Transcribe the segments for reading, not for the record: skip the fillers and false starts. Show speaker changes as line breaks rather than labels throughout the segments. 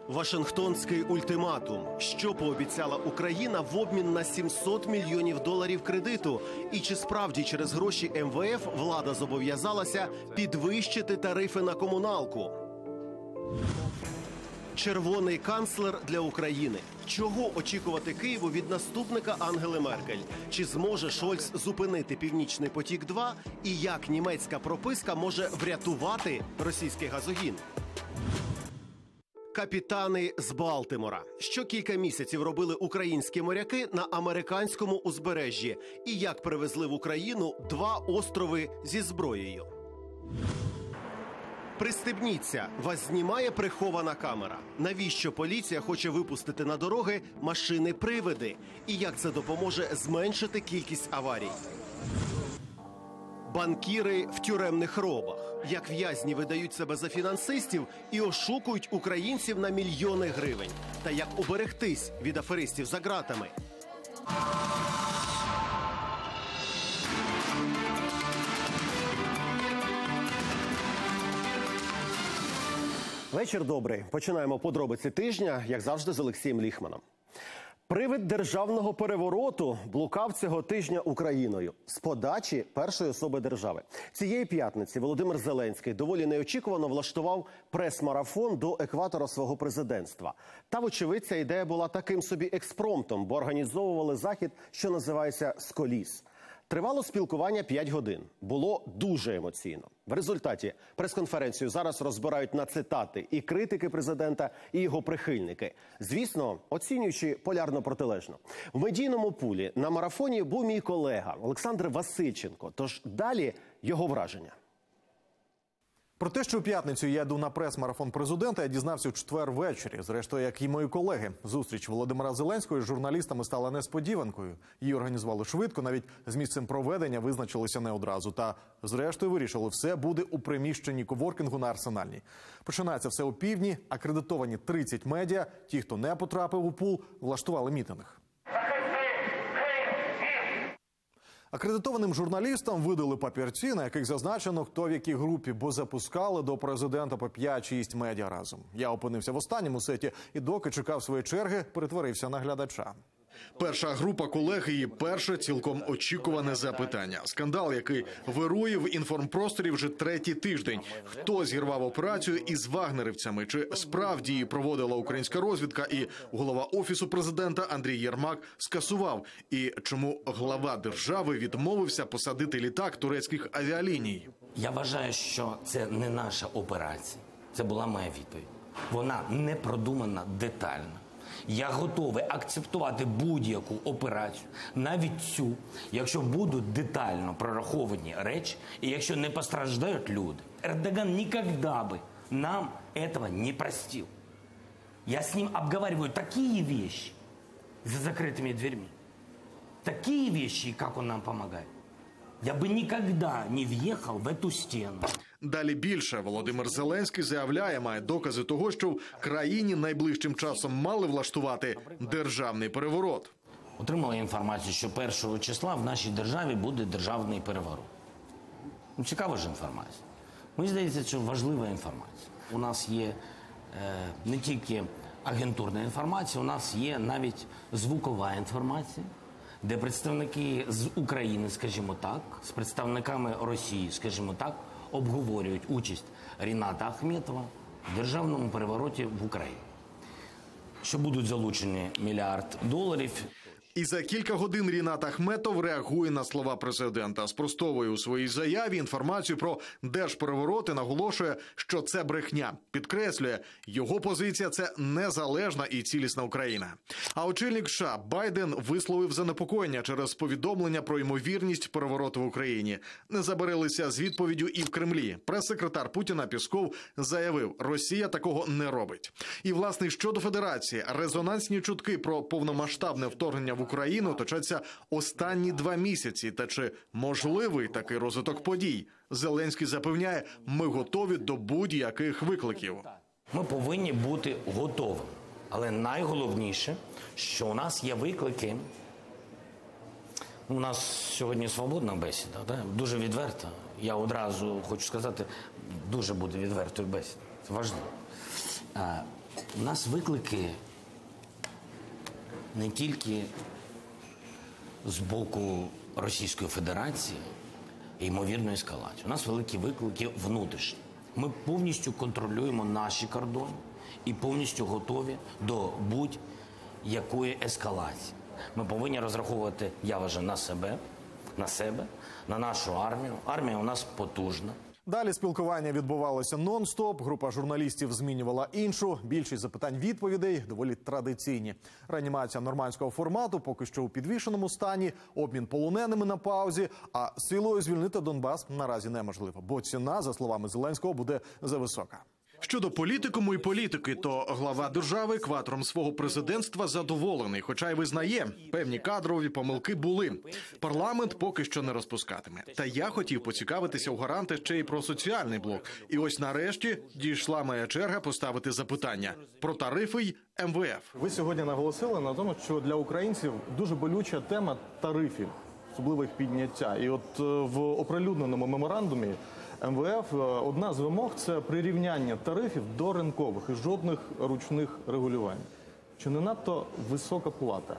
Вашингтонський ультиматум. Що пообіцяла Україна в обмін на $700 мільйонів кредиту? І чи справді через гроші МВФ влада зобов'язалася підвищити тарифи на комуналку? Червоний канцлер для України. Чого очікувати Києву від наступника Ангели Меркель? Чи зможе Шольц зупинити «Північний потік-2»? І як німецька прописка може врятувати російський газогін? Капітани з Балтимора. Що кілька місяців робили українські моряки на американському узбережжі? І як привезли в Україну 2 острови зі зброєю? Пристебніться, вас знімає прихована камера. Навіщо поліція хоче випустити на дороги машини-привиди? І як це допоможе зменшити кількість аварій? Банкіри в тюремних робах. Як в'язні видають себе за фінансистів і ошукують українців на мільйони гривень. Та як уберегтись від аферистів за ґратами? Вечір добрий. Починаємо подробиці тижня, як завжди, з Олексієм Ліхманом. Привид державного перевороту блукав цього тижня Україною з подачі першої особи держави. Цієї п'ятниці Володимир Зеленський доволі неочікувано влаштував прес-марафон до екватора свого президентства. Та, вочевидь, ця ідея була таким собі експромтом, бо організовували захід, що називається «З коліс». Тривало спілкування 5 годин. Було дуже емоційно. В результаті прес-конференцію зараз розбирають на цитати і критики президента, і його прихильники. Звісно, оцінюючи полярно протилежно. В медійному пулі на марафоні був мій колега Олександр Васильченко. Тож далі його враження.
Про те, що у п'ятницю я йду на прес-марафон президента, я дізнався у четвер ввечері. Зрештою, як і мої колеги. Зустріч Володимира Зеленського з журналістами стала несподіванкою. Її організували швидко, навіть з місцем проведення визначилися не одразу. Та, зрештою, вирішили, все буде у приміщенні коворкінгу на Арсенальній. Починається все о півдні, акредитовані 30 медіа. Ті, хто не потрапив у пул, влаштували мітинг. Акредитованим журналістам видали папірці, на яких зазначено, хто в якій групі, бо запускали до президента по 5-6 медіа разом. Я опинився в останньому сеті і доки чекав своєї черги, перетворився на глядача. Перша група колег і перше цілком очікуване запитання. Скандал, який вирує в інформпросторі вже 3-й тиждень. Хто зірвав операцію із вагнерівцями? Чи справді її проводила українська розвідка? І голова Офісу президента Андрій Єрмак скасував. І чому глава держави відмовився посадити літак турецьких авіаліній?
Я вважаю, що це не наша операція. Це була моя відповідь. Вона не продумана детально. Я готовий акцептувати будь-яку операцію, навіть цю, якщо будуть детально прораховані речі і якщо не постраждають люди. Ердоган ніколи би нам этого не простил. Я с ним обговариваю такие вещи за закрытыми дверьми, такие вещи, как он нам помогает. Я бы никогда не въехал в эту стену.
Далі більше. Володимир Зеленський заявляє, має докази того, що в країні найближчим часом мали влаштувати державний переворот.
Отримала інформацію, що 1 числа в нашій державі буде державний переворот. Цікава ж інформація. Мені здається, що важлива інформація. У нас є не тільки агентурна інформація, у нас є навіть звукова інформація, де представники з України, скажімо так, з представниками Росії, скажімо так, обговорюють участь Ріната Ахметова в державному перевороті в Україні. Що будуть залучені $1 мільярд.
І за кілька годин Рінат Ахметов реагує на слова президента. Спростовує у своїй заяві інформацію про держпереворот і наголошує, що це брехня. Підкреслює, його позиція – це незалежна і цілісна Україна. А очільник США Байден висловив занепокоєння через повідомлення про ймовірність перевороту в Україні. Не забарилися з відповіддю і в Кремлі. Прес-секретар Путіна Пєсков заявив, Росія такого не робить. І, власне, щодо Федерації, резонансні чутки про повномасштабне вторгнення в Україну точаться останні 2 місяці. Та чи можливий такий розвиток подій? Зеленський запевняє, ми готові до будь-яких викликів.
Ми повинні бути готовими. Але найголовніше, що у нас є виклики. У нас сьогодні свободна бесіда, дуже відверта. Я одразу хочу сказати, дуже буде відвертою бесідою. Це важливо. У нас виклики не тільки з боку Російської Федерації і ймовірної ескалації. У нас великі виклики внутрішні. Ми повністю контролюємо наші кордони і повністю готові до будь-якої ескалації. Ми повинні розраховувати, я вважаю, на себе, на нашу армію. Армія у нас потужна.
Далі спілкування відбувалося нон-стоп. Група журналістів змінювала іншу. Більшість запитань-відповідей доволі традиційні. Реанімація нормандського формату поки що у підвішеному стані, обмін полоненими на паузі, а силою звільнити Донбас наразі неможливо, бо ціна, за словами Зеленського, буде зависока. Щодо політикуму і політики, то глава держави кватором свого президентства задоволений, хоча й визнає, певні кадрові помилки були. Парламент поки що не розпускатиме. Та я хотів поцікавитися у гаранта ще й про соціальний блок. І ось нарешті дійшла моя черга поставити запитання про тарифи й МВФ.
Ви сьогодні наголосили на тому, що для українців дуже болюча тема тарифів, особливо їх підняття. І от в оприлюдненому меморандумі МВФ одна з вимог – це прирівняння тарифів до ринкових і жодних ручних регулювань. Чи не надто висока плата?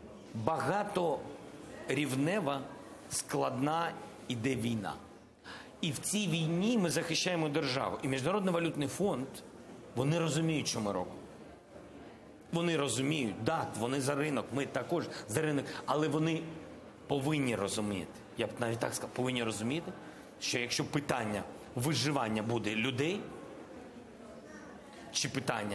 Багаторівнева, складна іде війна. І в цій війні ми захищаємо державу. І Міжнародний валютний фонд, вони розуміють, що ми робимо. Вони розуміють, так, вони за ринок, ми також за ринок, але вони повинні розуміти, я б навіть так сказав, повинні розуміти, що якщо питання виживання буде людей, чи питання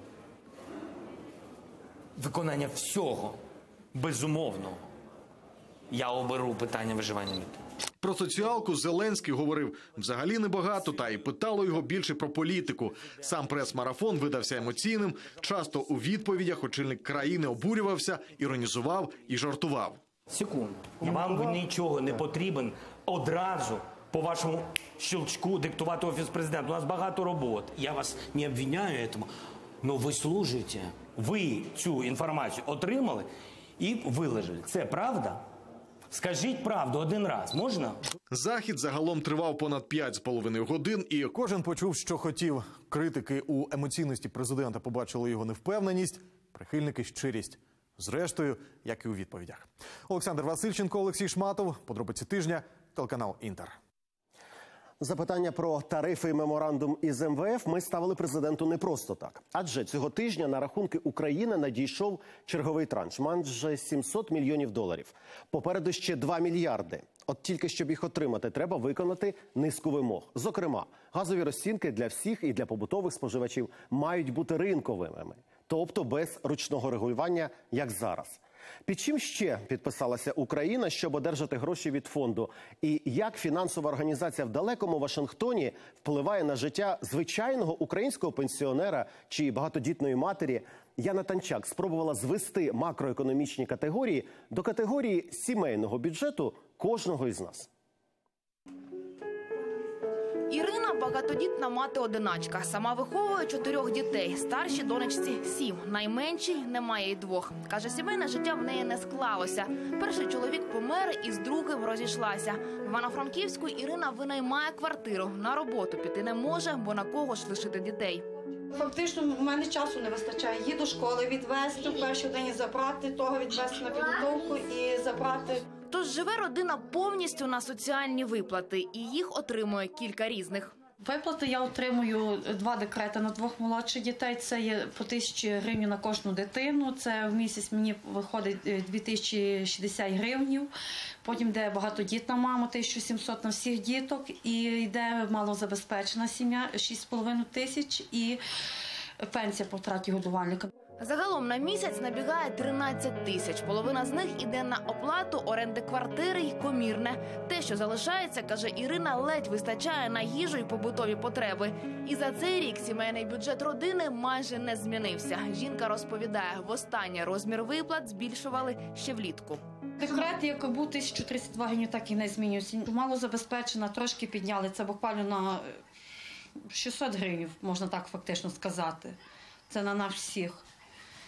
виконання всього безумовного, я оберу питання виживання людей.
Про соціалку Зеленський говорив взагалі небагато, та й питало його більше про політику. Сам прес-марафон видався емоційним. Часто у відповідях очільник країни обурювався, іронізував і жартував.
Секунду. Вам нічого не потрібен одразу по вашому щелчку диктувати Офіс Президента. У нас багато робот. Я вас не обвиняю в цьому. Но ви служите. Ви цю інформацію отримали і виложили. Це правда? Скажіть правду один раз. Можна?
Захід загалом тривав понад 5,5 годин, і кожен почув, що хотів. Критики у емоційності президента побачили його невпевненість, прихильники – щирість. Зрештою, як і у відповідях. Олександр Васильченко, Олексій Шматов. Подробиці тижня. Телеканал «Інтер».
Запитання про тарифи і меморандум із МВФ ми ставили президенту не просто так. Адже цього тижня на рахунки України надійшов черговий транш – майже $700 мільйонів. Попереду ще 2 мільярди. От тільки щоб їх отримати, треба виконати низку вимог. Зокрема, газові розцінки для всіх і для побутових споживачів мають бути ринковими. Тобто без ручного регулювання, як зараз. Під чим ще підписалася Україна, щоб одержати гроші від фонду? І як фінансова організація в далекому Вашингтоні впливає на життя звичайного українського пенсіонера чи багатодітної матері? Яна Танчак спробувала звести макроекономічні категорії до категорії сімейного бюджету кожного із нас.
Ірина – багатодітна мати-одиначка. Сама виховує 4 дітей. Старшій донечці 7. Найменшій немає й 2. Каже, сімейне життя в неї не склалося. Перший чоловік помер і з другим розійшлася. В Івано-Франківську Ірина винаймає квартиру. На роботу піти не може, бо на кого ж лишити дітей.
Фактично, у мене часу не вистачає. Її до школи відвезти, в перший день забрати, того відвезти на підготовку і забрати.
Тож живе родина повністю на соціальні виплати, і їх отримує кілька різних.
Виплати я отримую 2 декрети на 2 молодших дітей. Це є по 1000 гривень на кожну дитину. Це в місяць мені виходить 2060 гривень. Потім йде багатодітна мама, 1700 на всіх діток. І йде малозабезпечена сім'я, 6500 і пенсія по втраті годувальника.
Загалом на місяць набігає 13 тисяч. Половина з них іде на оплату оренди квартири й комірне. Те, що залишається, каже Ірина, ледь вистачає на їжу й побутові потреби. І за цей рік сімейний бюджет родини майже не змінився. Жінка розповідає, востаннє розмір виплат збільшували ще влітку.
Декрет, як був 1032 гривень, так і не змінювався. Малозабезпечена, трошки підняли. Це буквально на 600 гривень, можна так фактично сказати. Це на нас всіх.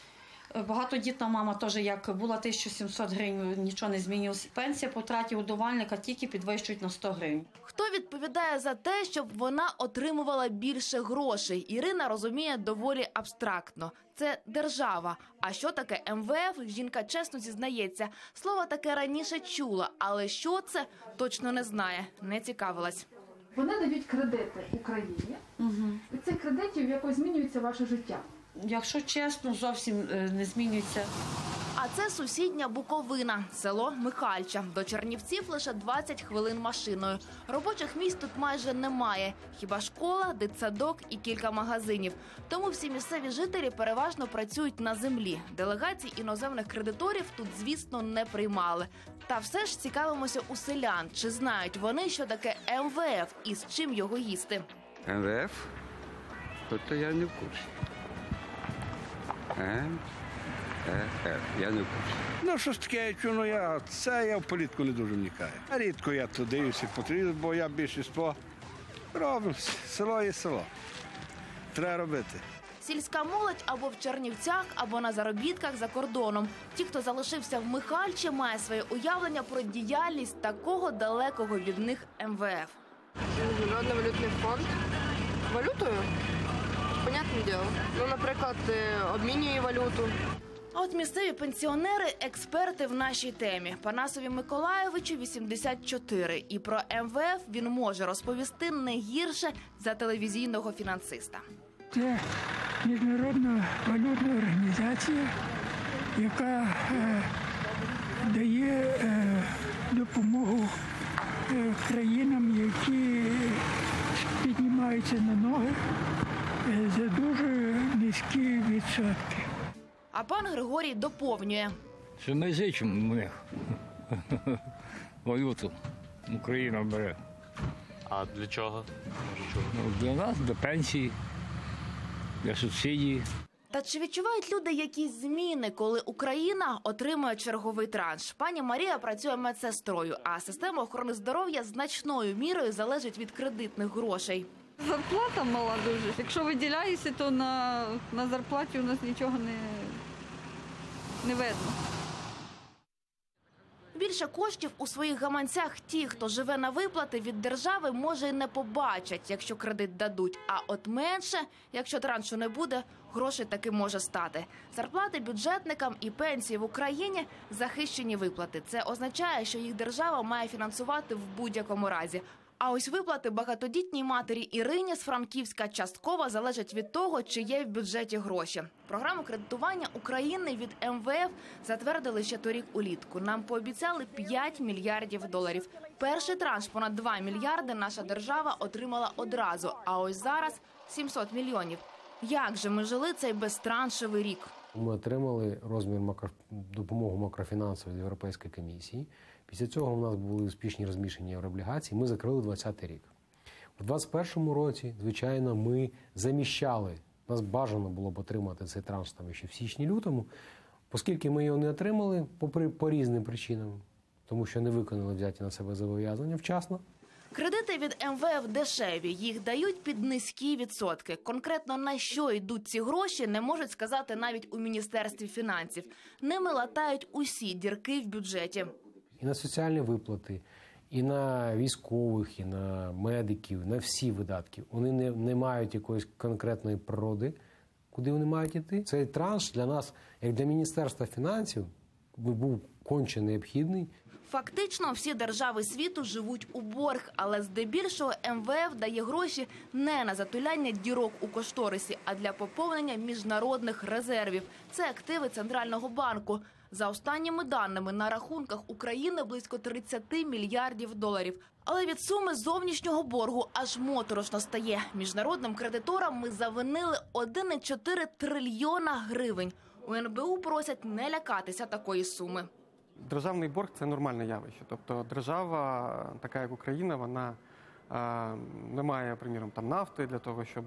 Багатодітна мама теж, як була 1700 гривень, нічого не змінилося. Пенсія по втраті годувальника тільки підвищують на 100 гривень.
Хто відповідає за те, щоб вона отримувала більше грошей? Ірина розуміє доволі абстрактно. Це держава. А що таке МВФ? Жінка чесно зізнається. Слово таке раніше чула, але що це, точно не знає, не цікавилась.
Вони дають кредити Україні. Від цих кредитів якось змінюється ваше життя.
Якщо чесно, зовсім не змінюється.
А це сусідня Буковина, село Михальча. До Чернівців лише 20 хвилин машиною. Робочих місць тут майже немає. Хіба школа, дитсадок і кілька магазинів. Тому всі місцеві жителі переважно працюють на землі. Делегацій іноземних кредиторів тут, звісно, не приймали. Та все ж цікавимося у селян. Чи знають вони, що таке МВФ і з чим його їсти?
МВФ? Тобто я не в курсі. Я не в курсі.
Ну, що ж таке, я чую, я в політику не дуже вникаю. Рідко я тут дивлюся по телевізору, бо я більшість робимо. Село є село. Треба робити.
Сільська молодь або в Чернівцях, або на заробітках за кордоном. Ті, хто залишився в Михальчі, має своє уявлення про діяльність такого далекого від них МВФ.
Міжнародний валютний фонд. Валютою? Понятне діло. Ну, наприклад, обмінює валюту.
А от місцеві пенсіонери – експерти в нашій темі. Панасові Миколайовичу 84. І про МВФ він може розповісти не гірше за телевізійного фінансиста.
Це міжнародна валютна організація, яка дає допомогу країнам, які піднімаються на ноги за дуже низькі відсотки.
А пан Григорій доповнює.
Що ми зичимо ми валюту Україна бере.
А для чого?
Для нас, для пенсії, для субсидій.
Та чи відчувають люди якісь зміни, коли Україна отримує черговий транш? Пані Марія працює медсестрою, а система охорони здоров'я значною мірою залежить від кредитних грошей.
Зарплата мала дуже. Якщо виділяєшся, то на зарплаті у нас нічого не видно.
Більше коштів у своїх гаманцях ті, хто живе на виплати від держави, може й не побачать, якщо кредит дадуть. А от менше, якщо траншу не буде, грошей таки може стати. Зарплати бюджетникам і пенсії в Україні – захищені виплати. Це означає, що їх держава має фінансувати в будь-якому разі. А ось виплати багатодітній матері Ірині з Франківська частково залежать від того, чи є в бюджеті гроші. Програму кредитування України від МВФ затвердили ще торік улітку. Нам пообіцяли 5 мільярдів доларів. Перший транш понад 2 мільярди наша держава отримала одразу, а ось зараз 700 мільйонів. Як же ми жили цей безтраншевий рік?
Ми отримали розмір допомоги макрофінансової від Європейської комісії. Після цього у нас були успішні розміщення єврооблігацій, ми закрили 2020 рік. У 2021 році, звичайно, ми заміщали, нас бажано було б отримати цей транш ще в січні-лютому, оскільки ми його не отримали по різним причинам, тому що не виконали взяті на себе зобов'язання вчасно.
Кредити від МВФ дешеві, їх дають під низькі відсотки. Конкретно на що йдуть ці гроші, не можуть сказати навіть у Міністерстві фінансів. Ними латають усі дірки в бюджеті.
І на соціальні виплати, і на військових, і на медиків, на всі видатки. Вони не мають якоїсь конкретної природи, куди вони мають йти. Цей транш для нас, як для Міністерства фінансів, був конче необхідний.
Фактично, всі держави світу живуть у борг, але здебільшого МВФ дає гроші не на затуляння дірок у кошторисі, а для поповнення міжнародних резервів. Це активи Центрального банку. За останніми даними, на рахунках України близько 30 мільярдів доларів. Але від суми зовнішнього боргу аж моторошно стає. Міжнародним кредиторам ми завинили 1,4 трильйона гривень. У НБУ просять не лякатися такої суми.
Державний борг – це нормальне явище. Тобто держава, така як Україна, вона не має, приміром, нафти для того, щоб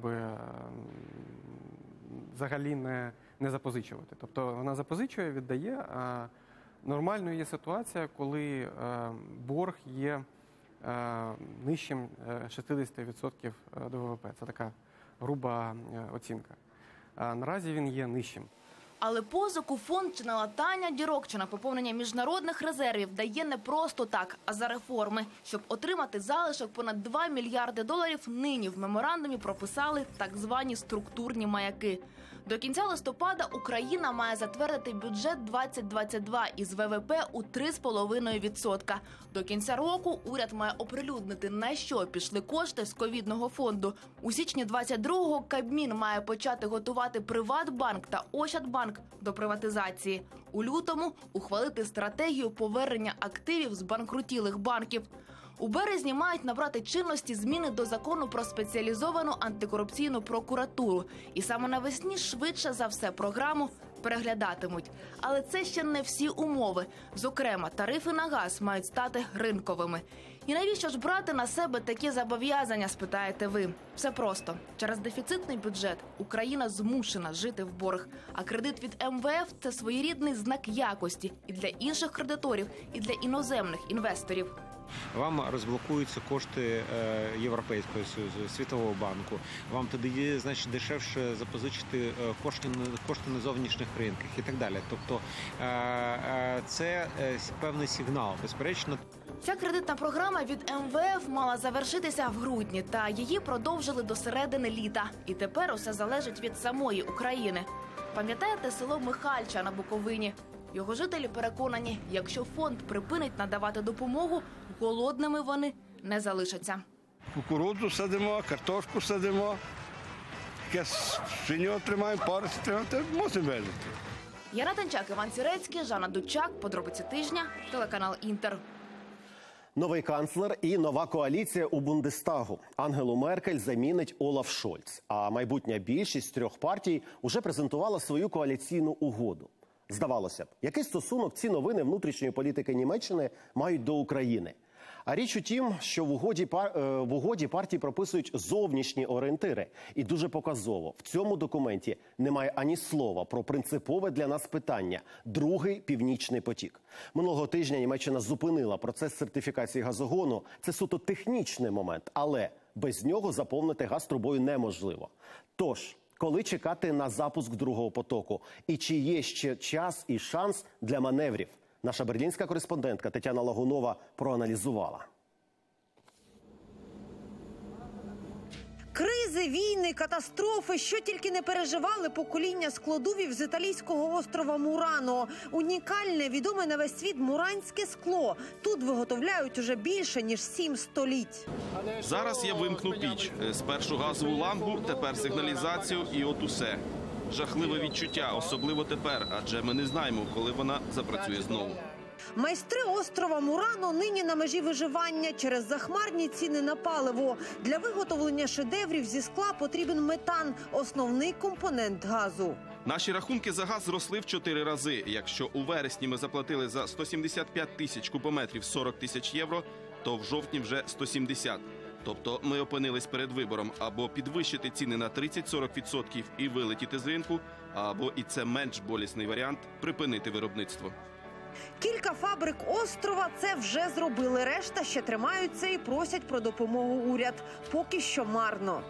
взагалі не запозичувати. Тобто вона запозичує, віддає, а нормальною є ситуація, коли борг є нижчим 60% до ВВП. Це така груба оцінка. Наразі він є нижчим.
Але позику фонд чи на латання дірок, чи на поповнення міжнародних резервів дає не просто так, а за реформи. Щоб отримати залишок понад 2 мільярди доларів, нині в меморандумі прописали так звані структурні маяки. До кінця листопада Україна має затвердити бюджет 2022 із ВВП у 3,5%. До кінця року уряд має оприлюднити, на що пішли кошти з ковідного фонду. У січні 22-го Кабмін має почати готувати Приватбанк та Ощадбанк до приватизації. У лютому ухвалити стратегію повернення активів збанкрутілих банків. У березні мають набрати чинності зміни до закону про спеціалізовану антикорупційну прокуратуру. І саме навесні швидше за все програму переглядатимуть. Але це ще не всі умови. Зокрема, тарифи на газ мають стати ринковими. І навіщо ж брати на себе такі зобов'язання, спитаєте ви? Все просто. Через дефіцитний бюджет Україна змушена жити в борг. А кредит від МВФ – це своєрідний знак якості і для інших кредиторів, і для іноземних інвесторів.
Вам розблокуються кошти Європейського Союзу, Світового банку. Вам тоді, значить, дешевше запозичити кошти на зовнішніх ринках і так далі. Тобто це певний сигнал, безперечно.
Ця кредитна програма від МВФ мала завершитися в грудні, та її продовжили до середини літа. І тепер усе залежить від самої України. Пам'ятаєте село Михальча на Буковині? Його жителі переконані, якщо фонд припинить надавати допомогу, голодними вони не залишаться.
Кукурудзу садимо, картошку садимо, свиню тримаємо, парусі тримаємо, то мусимо вижити.
Яна Танчак, Іван Сірецький, Жанна Дудчак. Подробиці тижня. Телеканал «Інтер».
Новий канцлер і нова коаліція у Бундестагу. Ангелу Меркель замінить Олаф Шольц. А майбутня більшість трьох партій уже презентувала свою коаліційну угоду. Здавалося б, який стосунок ці новини внутрішньої політики Німеччини мають до України? А річ у тім, що в угоді партії прописують зовнішні орієнтири. І дуже показово, в цьому документі немає ані слова про принципове для нас питання – другий «Північний потік». Минулого тижня Німеччина зупинила процес сертифікації газогону. Це суто технічний момент, але без нього заповнити газ трубою неможливо. Тож, коли чекати на запуск другого потоку? І чи є ще час і шанс для маневрів? Наша берлінська кореспондентка Тетяна Лагунова проаналізувала.
Кризи, війни, катастрофи, що тільки не переживали покоління складовів з італійського острова Мурано. Унікальне, відоме на весь світ муранське скло. Тут виготовляють уже більше, ніж 7 століть.
Зараз я вимкну піч. Спершу газову лампу, тепер сигналізацію і от усе. Жахливе відчуття, особливо тепер, адже ми не знаємо, коли вона запрацює знову.
Майстри острова Мурано нині на межі виживання через захмарні ціни на паливо. Для виготовлення шедеврів зі скла потрібен метан – основний компонент газу.
Наші рахунки за газ зросли в 4 рази. Якщо у вересні ми заплатили за 175 тисяч кубометрів 40 тисяч євро, то в жовтні вже 170. Тобто ми опинились перед вибором або підвищити ціни на 30-40% і вилетіти з ринку, або, і це менш болісний варіант, припинити виробництво.
Кілька фабрик острова це вже зробили. Решта ще тримаються і просять про допомогу уряд. Поки що марно.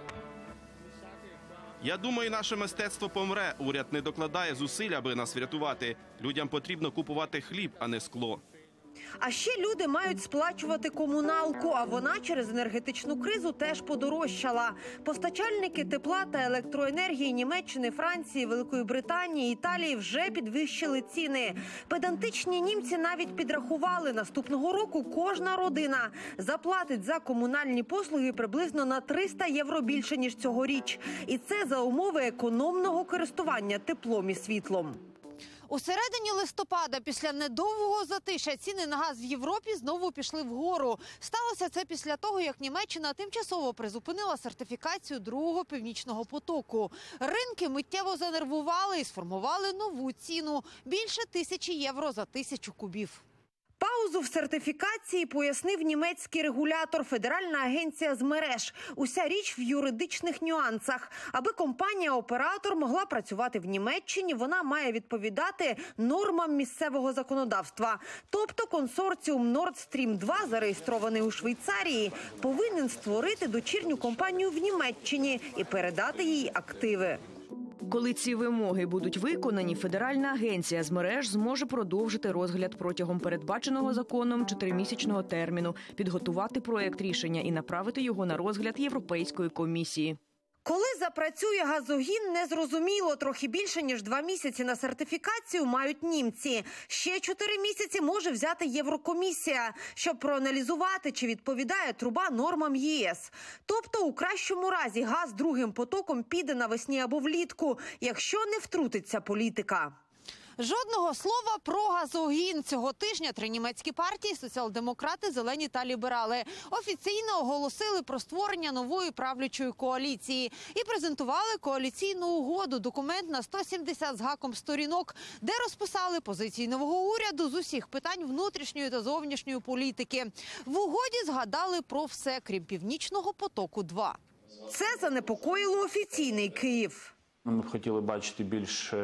Я думаю, наше мистецтво помре. Уряд не докладає зусиль, аби нас врятувати. Людям потрібно купувати хліб, а не скло.
А ще люди мають сплачувати комуналку, а вона через енергетичну кризу теж подорожчала. Постачальники тепла та електроенергії Німеччини, Франції, Великої Британії, Італії вже підвищили ціни. Педантичні німці навіть підрахували, наступного року кожна родина заплатить за комунальні послуги приблизно на 300 євро більше, ніж цьогоріч. І це за умови економного користування теплом і світлом. У середині листопада, після недовгого затишя, ціни на газ в Європі знову пішли вгору. Сталося це після того, як Німеччина тимчасово призупинила сертифікацію другого «Північного потоку». Ринки миттєво занервували і сформували нову ціну – більше 1000 євро за 1000 кубів. Паузу в сертифікації пояснив німецький регулятор Федеральна агенція з мереж. Уся річ в юридичних нюансах. Аби компанія-оператор могла працювати в Німеччині, вона має відповідати нормам місцевого законодавства. Тобто консорціум Nord Stream 2, зареєстрований у Швейцарії, повинен створити дочірню компанію в Німеччині і передати їй активи.
Коли ці вимоги будуть виконані, Федеральна агенція з мереж зможе продовжити розгляд протягом передбаченого законом 4-місячного терміну, підготувати проект рішення і направити його на розгляд Європейської комісії.
Коли запрацює газогін, незрозуміло. Трохи більше, ніж 2 місяці на сертифікацію мають німці. Ще 4 місяці може взяти Єврокомісія, щоб проаналізувати, чи відповідає труба нормам ЄС. Тобто, у кращому разі, газ другим потоком піде навесні або влітку, якщо не втрутиться політика.
Жодного слова про газогін. Цього тижня 3 німецькі партії – соціал-демократи, зелені та ліберали – офіційно оголосили про створення нової правлячої коаліції і презентували коаліційну угоду – документ на 170 з гаком сторінок, де розписали позиції нового уряду з усіх питань внутрішньої та зовнішньої політики. В угоді згадали про все, крім «Північного потоку-2».
Це занепокоїло офіційний Київ.
Ми б хотіли бачити більш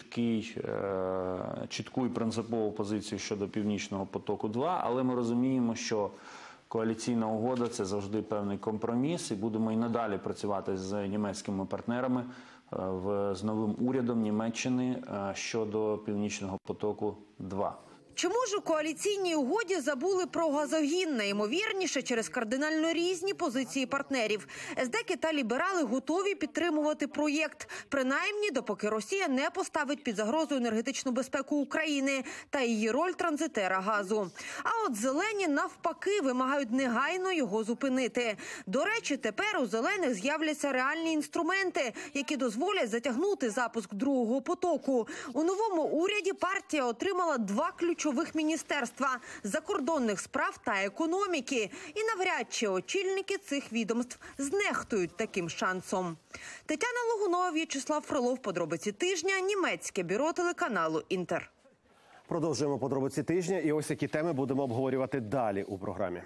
чітку і принципову позицію щодо «Північного потоку-2», але ми розуміємо, що коаліційна угода – це завжди певний компроміс, і будемо і надалі працювати з німецькими партнерами, з новим урядом Німеччини щодо «Північного потоку-2».
Чому ж у коаліційній угоді забули про газогін? Найімовірніше, через кардинально різні позиції партнерів. СДК та ліберали готові підтримувати проєкт, принаймні допоки Росія не поставить під загрозу енергетичну безпеку України та її роль транзитера газу. А от зелені навпаки вимагають негайно його зупинити. До речі, тепер у зелених з'являться реальні інструменти, які дозволять затягнути запуск другого потоку. У новому уряді партія отримала 2 ключових міністерства – закордонних справ та економіки. І навряд чи очільники цих відомств знехтують таким шансом. Тетяна Логунова, В'ячеслав Фролов. Подробиці тижня. Німецьке бюро телеканалу «Інтер».
Продовжуємо подробиці тижня. І ось які теми будемо обговорювати далі у програмі.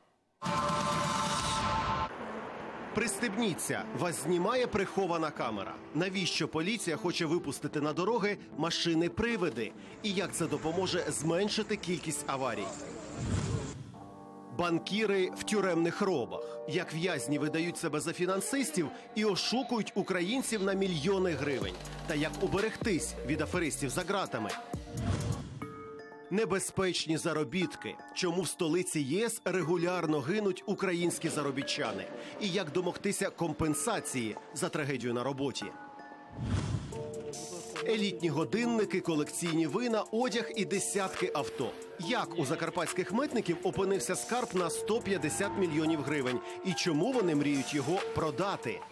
Пристебніться, вас знімає прихована камера. Навіщо поліція хоче випустити на дороги машини-привиди? І як це допоможе зменшити кількість аварій? Банкіри в тюремних робах. Як в'язні видають себе за фінансистів і ошукують українців на мільйони гривень. Та як уберегтись від аферистів за ґратами? Небезпечні заробітки. Чому в столиці ЄС регулярно гинуть українські заробітчани? І як домогтися компенсації за трагедію на роботі? Елітні годинники, колекційні вина, одяг і десятки авто. Як у закарпатських митників опинився скарб на 150 мільйонів гривень? І чому вони мріють його продати?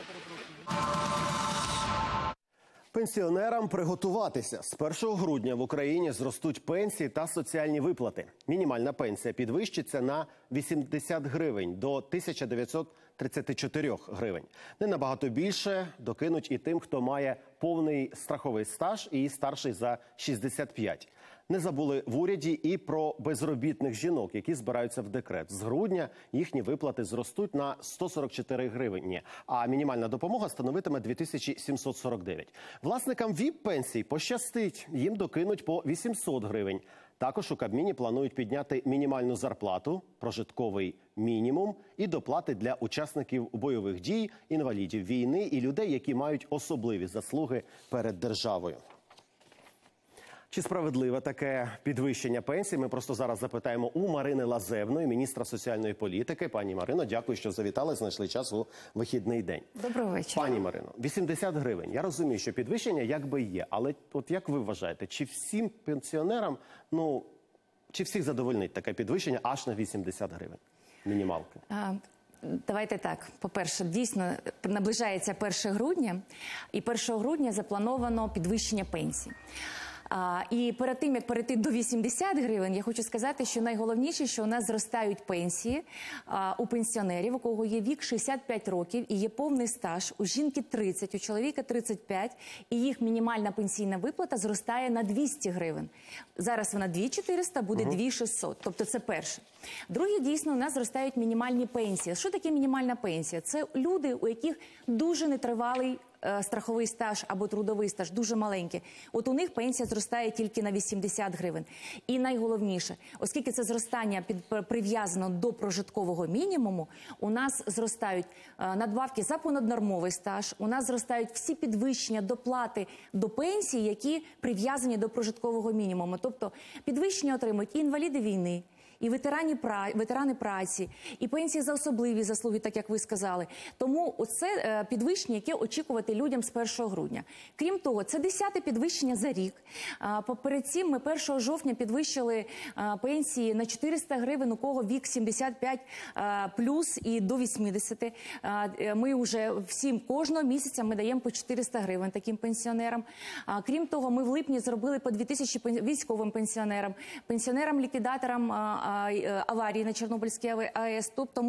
Пенсіонерам приготуватися. З 1 грудня в Україні зростуть пенсії та соціальні виплати. Мінімальна пенсія підвищиться на 80 гривень до 1934 гривень. Не набагато більше докинуть і тим, хто має повний страховий стаж і старший за 65. Не забули в уряді і про безробітних жінок, які збираються в декрет. З грудня їхні виплати зростуть на 144 гривні, а мінімальна допомога становитиме 2749. Власникам ВІП-пенсій пощастить, їм докинуть по 800 гривень. Також у Кабміні планують підняти мінімальну зарплату, прожитковий мінімум і доплати для учасників бойових дій, інвалідів війни і людей, які мають особливі заслуги перед державою. Чи справедливе таке підвищення пенсій? Ми просто зараз запитаємо у Марини Лазебної, міністра соціальної політики. Пані Марино, дякую, що завітали, знайшли час у вихідний день.
Доброго вечора.
Пані Марино, 80 гривень. Я розумію, що підвищення якби є, але от як ви вважаєте, чи всім пенсіонерам, чи всіх задовольнить таке підвищення аж на 80 гривень мінімалки?
Давайте так. По-перше, дійсно наближається 1 грудня, і 1 грудня заплановано підвищення пенсій. І перед тим, як перейти до 80 гривень, я хочу сказати, що найголовніше, що у нас зростають пенсії у пенсіонерів, у кого є вік 65 років і є повний стаж, у жінки 30, у чоловіка 35, і їх мінімальна пенсійна виплата зростає на 200 гривень. Зараз вона 2400, буде 2600, тобто це перше. Друге, дійсно, у нас зростають мінімальні пенсії. Що таке мінімальна пенсія? Це люди, у яких дуже нетривалий страховий стаж або трудовий стаж дуже маленькі, от у них пенсія зростає тільки на 80 гривень. І найголовніше, оскільки це зростання прив'язано до прожиткового мінімуму, у нас зростають надбавки за понаднормовий стаж, у нас зростають всі підвищення доплати до пенсії, які прив'язані до прожиткового мінімуму. Тобто підвищення отримують і інваліди війни, і ветерани праці, і пенсії за особливі заслуги, так як ви сказали. Тому це підвищення, яке очікувати людям з 1 грудня. Крім того, це 10-те підвищення за рік. Перед цим ми 1 жовтня підвищили пенсії на 400 гривень, у кого вік 75 плюс і до 80. Ми вже всім кожного місяця ми даємо по 400 гривень таким пенсіонерам. Крім того, ми в липні зробили по 2000 військовим пенсіонерам, пенсіонерам-ліквідаторам аварії на Чорнобильській АЕС. Тобто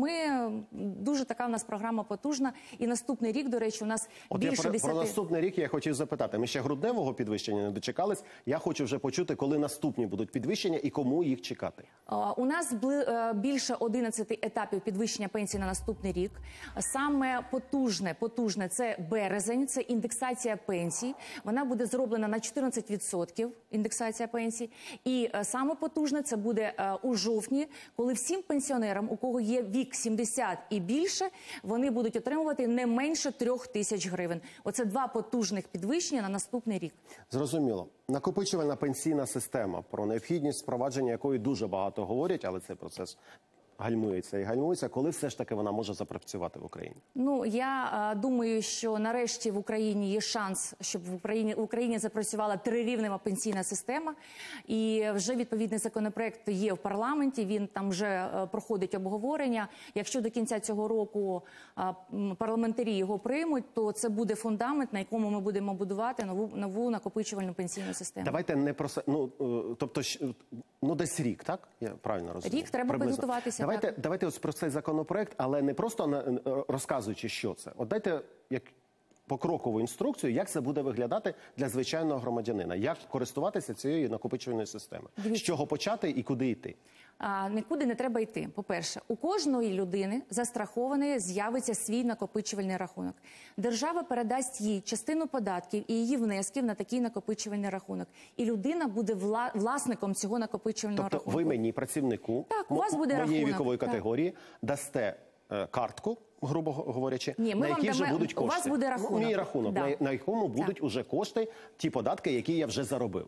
дуже така у нас програма потужна. І наступний рік, до речі, у нас більше 10...
Про наступний рік я хотів запитати. Ми ще грудневого підвищення не дочекались. Я хочу вже почути, коли наступні будуть підвищення і кому їх чекати.
У нас більше 11 етапів підвищення пенсії на наступний рік. Саме потужне – це березень, це індексація пенсій. Вона буде зроблена на 14% індексація пенсій. І саме потужне – це буде у жовтні, коли всім пенсіонерам, у кого є вік 70 і більше, вони будуть отримувати не менше 3000 гривень. Оце два потужних підвищення на наступний рік.
Зрозуміло. Накопичувальна пенсійна система, про необхідність впровадження якої дуже багато говорять, але цей процес гальмується і гальмується. Коли все ж таки вона може запрацювати в Україні?
Ну, я думаю, що нарешті в Україні є шанс, щоб в Україні запрацювала трирівнева пенсійна система. І вже відповідний законопроект є в парламенті, він там вже проходить обговорення. Якщо до кінця цього року парламентарі його приймуть, то це буде фундамент, на якому ми будемо будувати нову накопичувальну пенсійну систему.
Давайте не про... тобто, десь рік, так? Я правильно розумію?
Рік треба підготуватися.
Давайте ось про цей законопроект, але не просто розказуючи, що це. От дайте покрокову інструкцію, як це буде виглядати для звичайного громадянина, як користуватися цією накопичувальною системою. З чого почати і куди йти?
Нікуди не треба йти. По-перше, у кожної людини застрахованої з'явиться свій накопичувальний рахунок. Держава передасть їй частину податків і її внесків на такий накопичувальний рахунок. І людина буде власником цього накопичувального рахунку.
Тобто ви мені, працівнику моєї вікової категорії, дасте картку, грубо говорячи, на якій вже будуть кошти.
У вас буде рахунок.
Мій рахунок, на якому будуть уже кошти, ті податки, які я вже заробив.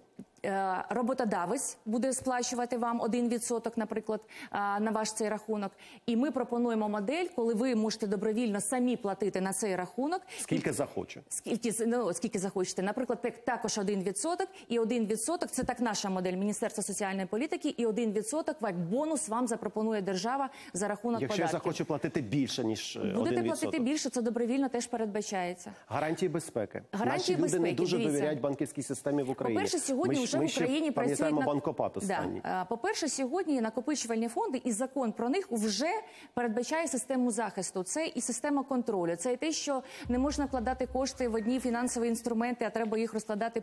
Роботодавець буде сплачувати вам 1%, наприклад, на ваш цей рахунок. І ми пропонуємо модель, коли ви можете добровільно самі платити на цей рахунок.
Скільки захочу.
Скільки захочете. Наприклад, також 1%. І 1% – це так наша модель Міністерства соціальної політики. І 1% як бонус вам запропонує держава за рахунок податків.
Якщо я захочу платити більше, ніж 1%.
Будете платити більше, це добровільно теж передбачається.
Гарантії безпеки.
Гарантії
Наші люди
безпеки,
не дуже довіряють банківській системі в Україні.
По-перше, сьогодні вже в Україні
пам'ятаємо банкопад останній.
По-перше, сьогодні накопичувальні фонди і закон про них вже передбачає систему захисту. Це і система контролю. Це і те, що не можна вкладати кошти в одні фінансові інструменти, а треба їх розкладати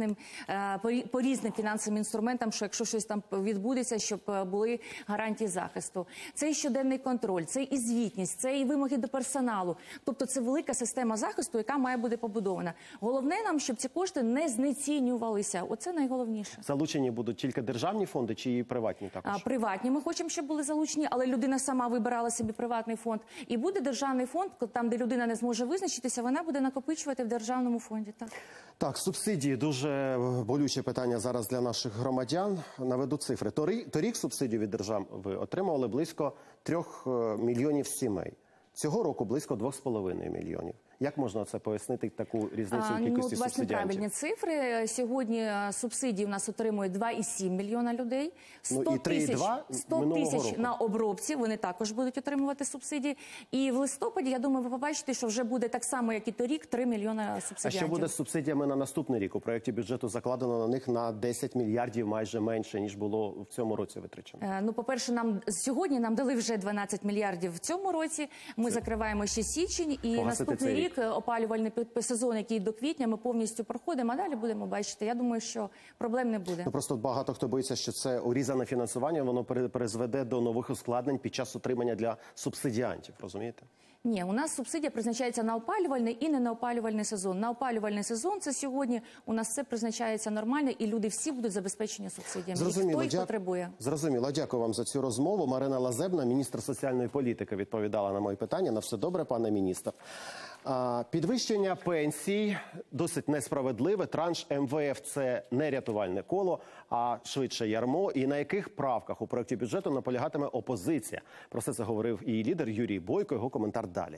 по різним фінансовим інструментам, що якщо щось там відбудеться, щоб були гарантії захисту. Це і щоденний контроль, це і звітність, це і вимоги до персоналу. Тобто це велика система захисту, яка має бути побудована. Головне нам, щоб ці кошти не знецінювалися. Оце найголовніше.
Залучені будуть тільки державні фонди чи і приватні також?
Приватні ми хочемо, щоб були залучені, але людина сама вибирала собі приватний фонд. І буде державний фонд, там, де людина не зможе визначитися, вона буде накопичувати в державному фонді.
Так, субсидії. Дуже болюче питання зараз для наших громадян. Наведу цифри. Торік субсидію від держави отримували близько 3 мільйонів сімей. Цього року близько 2,5 мільйонів. Як можна це пояснити, таку різницю в кількості
власне,
субсидіантів?
Правильні цифри. Сьогодні субсидії у нас отримують 2,7 мільйона людей. 100 тисяч на обробці, вони також будуть отримувати субсидії. І в листопаді, я думаю, ви побачите, що вже буде так само, як і торік, 3 мільйона субсидіантів.
А що буде з субсидіями на наступний рік? У проєкті бюджету закладено на них на 10 мільярдів майже менше, ніж було в цьому році витрачено.
По-перше, сьогодні нам дали вже 12 мільярдів в цьому році. Ми закриваємо ще січень і наступний рік опалювальний сезон, який до квітня, ми повністю проходимо, а далі будемо бачити. Я думаю, що проблем не буде.
Просто багато хто боїться, що це урізане фінансування, воно призведе до нових ускладнень під час утримання для субсидіантів, розумієте?
Ні, у нас субсидія призначається на опалювальний і не на опалювальний сезон. На опалювальний сезон це сьогодні у нас все призначається нормально, і люди всі будуть забезпечені субсидіями. Хто потребує.
Зрозуміло. Дякую вам за цю розмову. Марина Лазебна, міністр соціальної політики, відповідала на мої питання. На все добре, пане міністр. Підвищення пенсій досить несправедливе. Транш МВФ – це не рятувальне коло, а швидше ярмо. І на яких правках у проєкті бюджету наполягатиме опозиція? Про все це говорив і лідер Юрій Бойко. Його коментар далі.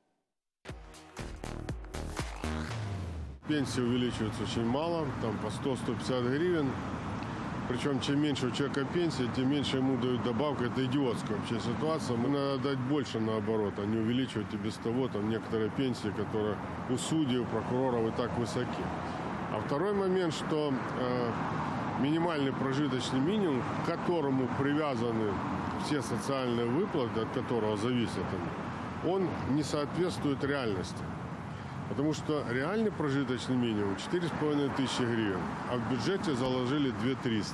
Пенсии увеличиваются очень мало, там по 100-150 гривен. Причем, чем меньше у человека пенсия, тем меньше ему дают добавку. Это идиотская вообще ситуация. Надо дать больше наоборот, а не увеличивать и без того там некоторые пенсии, которые у судей, у прокуроров и так высоки. А второй момент, что минимальный прожиточный минимум, к которому привязаны все социальные выплаты, от которого зависят они, он не соответствует реальности. Потому что реальный прожиточный минимум 4,5 тысячи гривен, а в бюджете заложили 2300.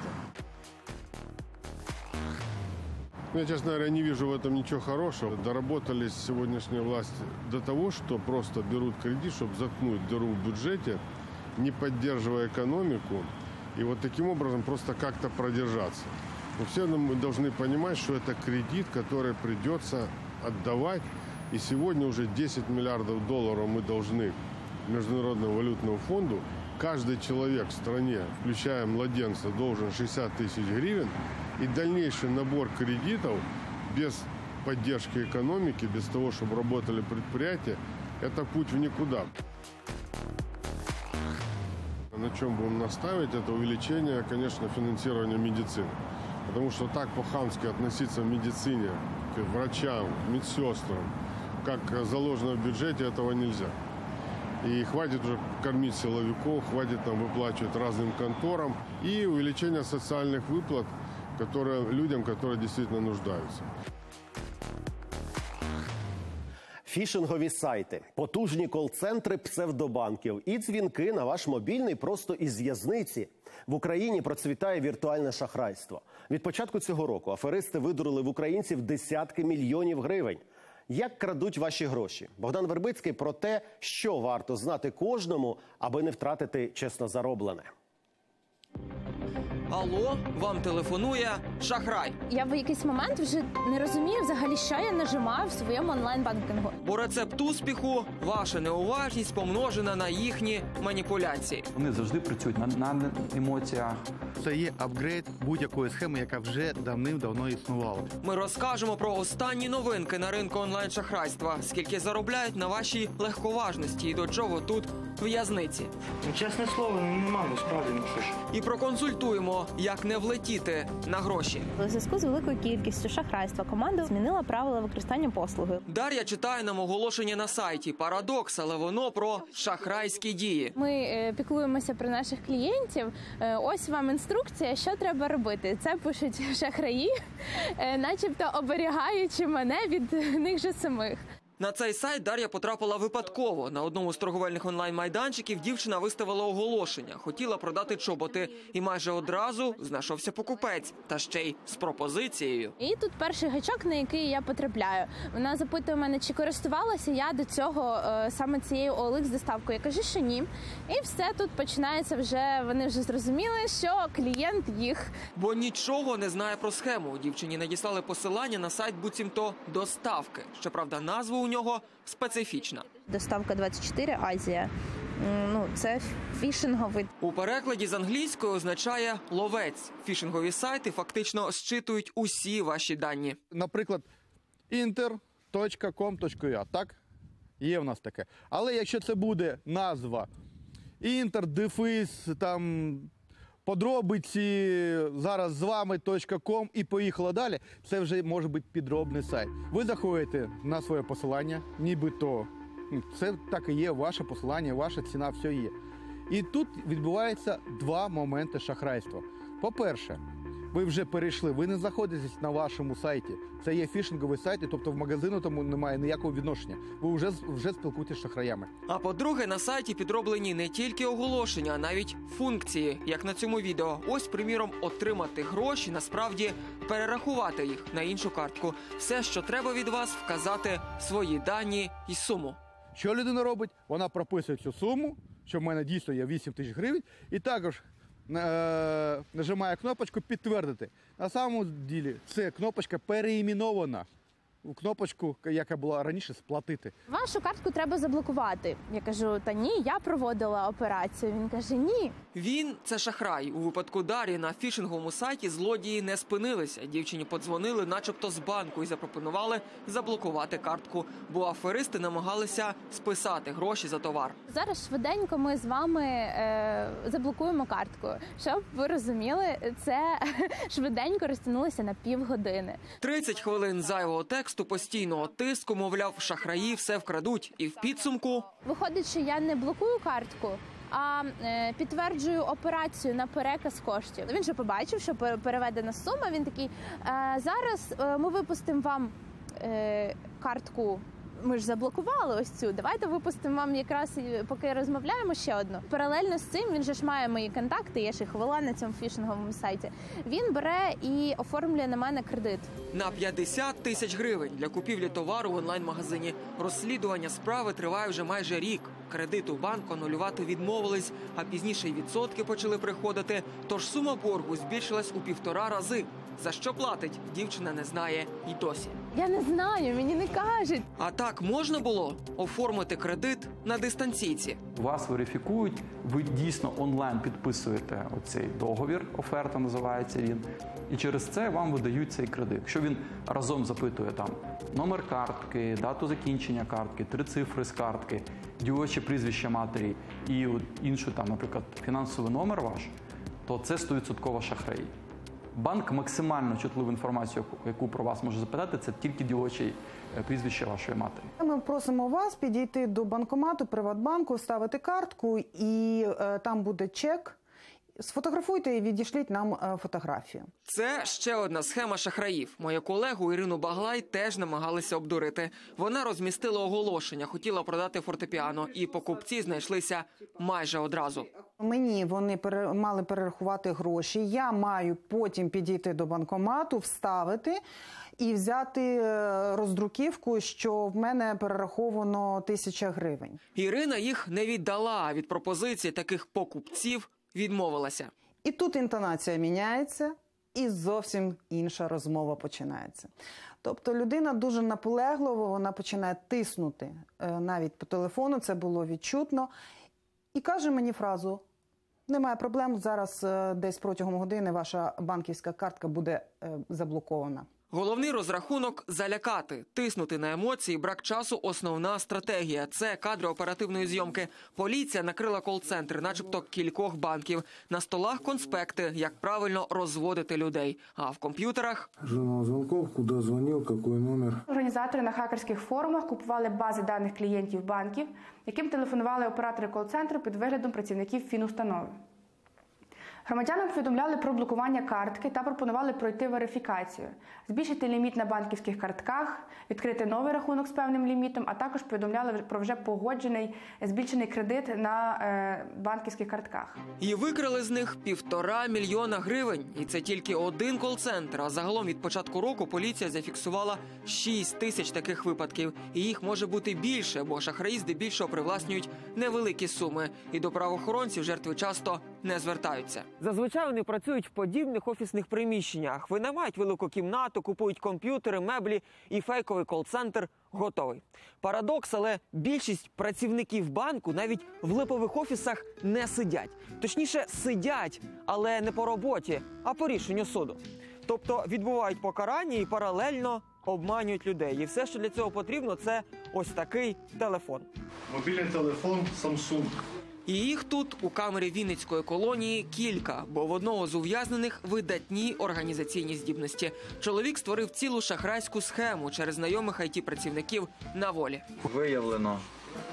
Я, честно говоря, не вижу в этом ничего хорошего. Доработались сегодняшние власти до того, что просто берут кредит, чтобы заткнуть дыру в бюджете, не поддерживая экономику, и вот таким образом просто как-то продержаться. Но все мы должны понимать, что это кредит, который придется отдавать. И сегодня уже 10 миллиардов долларов мы должны Международному валютному фонду. Каждый человек в стране, включая младенца, должен 60 тысяч гривен. И дальнейший набор кредитов без поддержки экономики, без того, чтобы работали предприятия, это путь в никуда. На чем будем настаивать, это увеличение, конечно, финансирования медицины. Потому что так по-хамски относиться в медицине к врачам, медсестрам, как заложено в бюджете, этого нельзя. И хватит уже кормить силовиков, хватит нам выплачивать разным конторам. И увеличение социальных выплат людям, которые действительно нуждаются.
Фішингові сайти, потужні кол-центри псевдобанків і дзвінки на ваш мобільний просто із в'язниці. В Україні процвітає віртуальне шахрайство. Від початку цього року аферисти видурили в українців десятки мільйонів гривень. Як крадуть ваші гроші? Богдан Вербицький про те, що варто знати кожному, аби не втратити чесно зароблене.
Алло, вам телефонує шахрай.
Я в якийсь момент вже не розумію взагалі, що я нажимаю в своєму онлайн-банкінгу.
Бо рецепт успіху – ваша неуважність помножена на їхні маніпуляції.
Вони завжди працюють на емоціях.
Це є апгрейд будь-якої схеми, яка вже давним-давно існувала.
Ми розкажемо про останні новинки на ринку онлайн-шахрайства, скільки заробляють на вашій легковажності і до чого тут в'язниці.
Чесне слово, нема, насправді не пише.
І проконсультуємо, як не влетіти на гроші.
У зв'язку з великою кількістю шахрайства команда змінила правила використання послуги.
Дар'я читає нам оголошення на сайті. Парадокс, але воно про шахрайські дії.
Ми піклуємося про наших клієнтів. Ось вам інструкція, що треба робити. Це пишуть шахраї, начебто оберігаючи мене від них же самих.
На цей сайт Дар'я потрапила випадково. На одному з торговельних онлайн-майданчиків дівчина виставила оголошення. Хотіла продати чоботи. І майже одразу знайшовся покупець. Та ще й з пропозицією.
І тут перший гачок, на який я потрапляю. Вона запитує мене, чи користувалася я до цього саме цією OLX-доставкою. Я кажу, що ні. І все тут починається вже, вони вже зрозуміли, що клієнт їх.
Бо нічого не знає про схему. Дівчині надіслали посилання на сайт буцімто доставки. Щоправда, назву у нього специфічна.
Доставка 24 Азія. Це фішинговий.
У перекладі з англійської означає ловець. Фішингові сайти фактично зчитують усі ваші дані.
Наприклад, inter.com.ua, так? Є в нас таке. Але якщо це буде назва Інтер, дефіс, там подробиці, зараз з вами.com і поїхало далі, це вже може бути підробний сайт. Ви заходите на своє посилання, нібито це так і є, ваше посилання, ваша ціна, все є. І тут відбувається два моменти шахрайства. По-перше, ви вже перейшли, ви не знаходитесь на вашому сайті. Це є фішинговий сайт, і тобто в магазину тому немає ніякого відношення. Ви вже спілкуєтеся з шахраями.
А по-друге, на сайті підроблені не тільки оголошення, а навіть функції, як на цьому відео. Ось, приміром, отримати гроші, насправді перерахувати їх на іншу картку. Все, що треба від вас, вказати свої дані і суму.
Що людина робить? Вона прописує цю суму, що в мене дійсно є 8 тисяч гривень, і також нажимає кнопочку «Підтвердити». На самому ділі це кнопочка переіменована у кнопочку, яка була раніше «Сплатити».
Вашу картку треба заблокувати. Я кажу, та ні, я проводила операцію. Він каже, ні.
Він – це шахрай. У випадку Дар'ї на фішинговому сайті злодії не спинилися. Дівчині подзвонили начебто з банку і запропонували заблокувати картку, бо аферисти намагалися списати гроші за товар.
Зараз швиденько ми з вами заблокуємо картку. Щоб ви розуміли, це швиденько розтягнулося на півгодини.
30 хвилин зайвого тексту, постійного тиску, мовляв, шахраї все вкрадуть. І в підсумку...
Виходить, що я не блокую картку, а підтверджую операцію на переказ коштів. Він же побачив, що переведена сума, він такий, зараз ми випустимо вам картку, ми ж заблокували ось цю, давайте випустимо вам якраз, поки розмовляємо, ще одну. Паралельно з цим, він же ж має мої контакти, я ж їх вела на цьому фішинговому сайті. Він бере і оформлює на мене кредит.
На 50 тисяч гривень для купівлі товару в онлайн-магазині. Розслідування справи триває вже майже рік. Кредит у банку анулювати відмовились, а пізніше й відсотки почали приходити. Тож сума боргу збільшилась у 1,5 рази. За що платить, дівчина не знає і досі.
Я не знаю, мені не кажуть.
А так можна було оформити кредит на дистанційці.
Вас верифікують, ви дійсно онлайн підписуєте оцей договір, оферта називається він, і через це вам видають цей кредит. Якщо він разом запитує там номер картки, дату закінчення картки, 3 цифри з картки, діюче прізвище матері і іншу, там, наприклад, фінансовий номер ваш, то це 100% шахраї. Банк максимально чутливу інформацію, яку про вас може запитати, це тільки діюче прізвище вашої матері.
Ми просимо вас підійти до банкомату, Приватбанку, вставити картку, і там буде чек. Сфотографуйте і відішліть нам фотографію.
Це ще одна схема шахраїв. Мою колегу Ірину Баглай теж намагалися обдурити. Вона розмістила оголошення, хотіла продати фортепіано, і покупці знайшлися майже одразу.
Мені вони мали перерахувати гроші, я маю потім підійти до банкомату, вставити і взяти роздруківку, що в мене перераховано 1000 гривень.
Ірина їх не віддала, а від пропозиції таких покупців відмовилася.
І тут інтонація міняється, і зовсім інша розмова починається. Тобто людина дуже наполегливо, вона починає тиснути навіть по телефону, це було відчутно, і каже мені фразу: немає проблем, зараз десь протягом години ваша банківська картка буде заблокована.
Головний розрахунок – залякати, тиснути на емоції, брак часу – основна стратегія. Це кадри оперативної зйомки. Поліція накрила кол-центри, начебто кількох банків. На столах конспекти, як правильно розводити людей. А в комп'ютерах –
журнал дзвонків, куди дзвонив, який номер.
Організатори на хакерських форумах купували бази даних клієнтів банків, яким телефонували оператори кол-центру під виглядом працівників фінустанови. Громадянам повідомляли про блокування картки та пропонували пройти верифікацію, збільшити ліміт на банківських картках, відкрити новий рахунок з певним лімітом, а також повідомляли про вже погоджений збільшений кредит на банківських картках.
І викрали з них 1,5 мільйона гривень. І це тільки один кол-центр. А загалом від початку року поліція зафіксувала 6 тисяч таких випадків. І їх може бути більше, бо шахраї здебільшого привласнюють невеликі суми. І до правоохоронців жертви часто не звертаються. Зазвичай вони працюють в подібних офісних приміщеннях. Винаймають велику кімнату, купують комп'ютери, меблі і фейковий кол-центр готовий. Парадокс, але більшість працівників банку навіть в липових офісах не сидять. Точніше, сидять, але не по роботі, а по рішенню суду. Тобто відбувають покарання і паралельно обманюють людей. І все, що для цього потрібно, це ось такий телефон.
Мобільний телефон Samsung.
І їх тут, у камері Вінницької колонії, кілька, бо в одного з ув'язнених видатні організаційні здібності. Чоловік створив цілу шахрайську схему через знайомих IT-працівників на волі.
Виявлено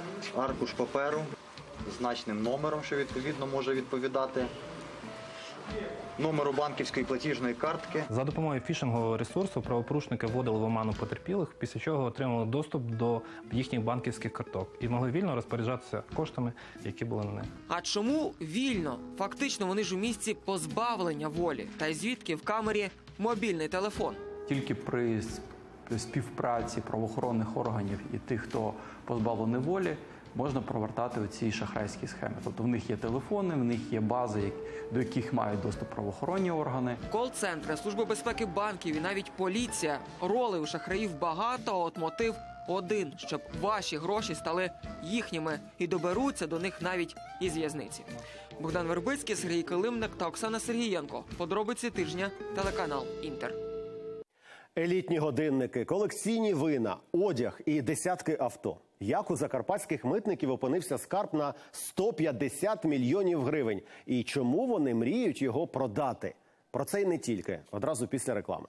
аркуш паперу з значним номером, що відповідно може відповідати
номеру банківської платіжної картки.
За допомогою фішингового ресурсу правопорушники вводили в оману потерпілих, після чого отримали доступ до їхніх банківських карток і могли вільно розпоряджатися коштами, які були на них.
А чому вільно? Фактично вони ж у місці позбавлення волі. Та й звідки в камері мобільний телефон?
Тільки при співпраці правоохоронних органів і тих, хто позбавлений волі, можна провертати оці шахрайські схеми. Тобто в них є телефони, в них є бази, до яких мають доступ правоохоронні органи.
Кол-центри, Служба безпеки банків і навіть поліція. Роли у шахраїв багато, а от мотив один – щоб ваші гроші стали їхніми і доберуться до них навіть із в'язниці. Богдан Вербицький, Сергій Килимник та Оксана Сергієнко. Подробиці тижня, телеканал «Інтер».
Елітні годинники, колекційні вина, одяг і десятки авто. Як у закарпатських митників опинився скарб на 150 мільйонів гривень? І чому вони мріють його продати? Про це й не тільки. Одразу після реклами.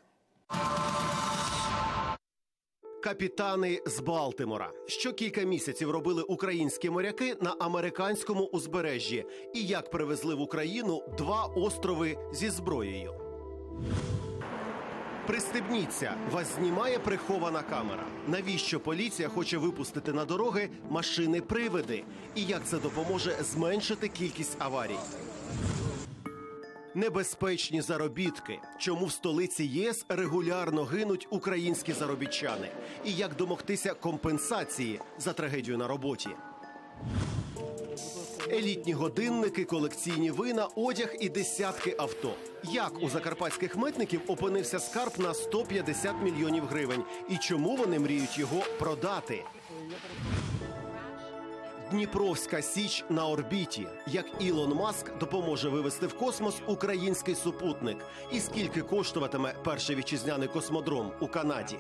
Капітани з Балтимора. Що кілька місяців робили українські моряки на американському узбережжі? І як привезли в Україну 2 острови зі зброєю? Пристебніться, вас знімає прихована камера. Навіщо поліція хоче випустити на дороги машини-привиди? І як це допоможе зменшити кількість аварій? Небезпечні заробітки. Чому в столиці ЄС регулярно гинуть українські заробітчани? І як домогтися компенсації за трагедію на роботі? Елітні годинники, колекційні вина, одяг і десятки авто. Як у закарпатських митників опинився скарб на 150 мільйонів гривень? І чому вони мріють його продати? Дніпровська Січ на орбіті. Як Ілон Маск допоможе вивести в космос український супутник? І скільки коштуватиме перший вітчизняний космодром у Канаді?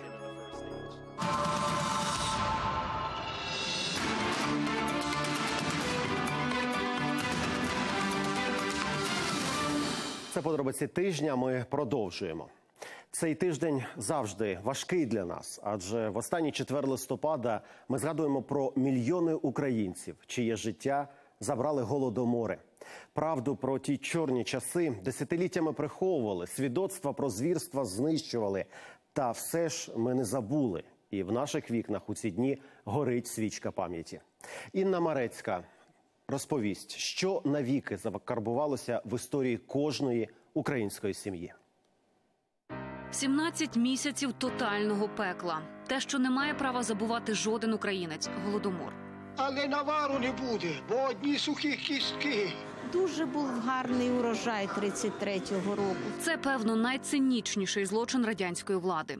Це подробиці тижня, ми продовжуємо. Цей тиждень завжди важкий для нас, адже в останній четвер листопада ми згадуємо про мільйони українців, чиє життя забрали голодомори. Правду про ті чорні часи десятиліттями приховували, свідоцтва про звірства знищували. Та все ж ми не забули, і в наших вікнах у ці дні горить свічка пам'яті. Інна Марецька розповість, що навіки закарбувалося в історії кожної української сім'ї.
17 місяців тотального пекла. Те, що не має права забувати жоден українець – Голодомор.
Але навару не буде, бо одні сухі кістки.
Дуже був гарний урожай 33-го року.
Це, певно, найцинічніший злочин радянської влади.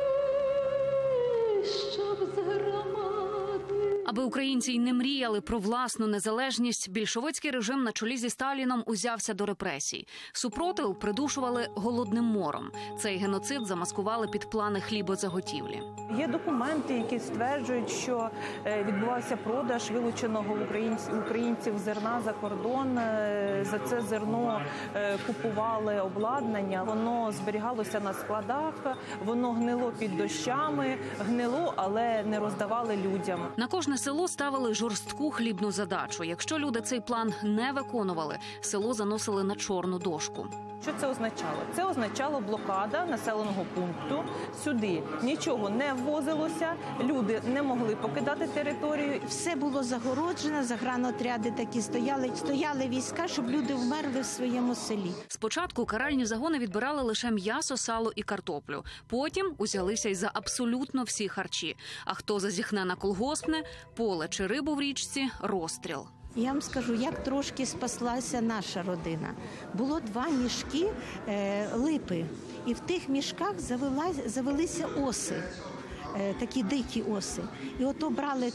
Аби українці й не мріяли про власну незалежність, більшовицький режим на чолі зі Сталіном узявся до репресій. Супротив придушували голодним мором. Цей геноцид замаскували під плани хлібозаготівлі.
Є документи, які стверджують, що відбувався продаж вилученого українців зерна за кордон. За це зерно купували обладнання, воно зберігалося на складах, воно гнило під дощами, гнило, але не роздавали людям.
На кожне село ставили жорстку хлібну задачу. Якщо люди цей план не виконували, село заносили на чорну дошку.
Що це означало? Це означало блокада населеного пункту. Сюди нічого не ввозилося, люди не могли покидати територію.
Все було загороджено, загранотряди такі стояли війська, щоб люди вмерли в своєму селі.
Спочатку каральні загони відбирали лише м'ясо, сало і картоплю. Потім узялися й за абсолютно всі харчі. А хто зазіхне на колгоспне, поле чи рибу в річці – розстріл.
Я вам скажу, як трошки спаслася наша родина. Було 2 мішки липи, і в тих мішках завелися оси, такі дикі оси. І ото брали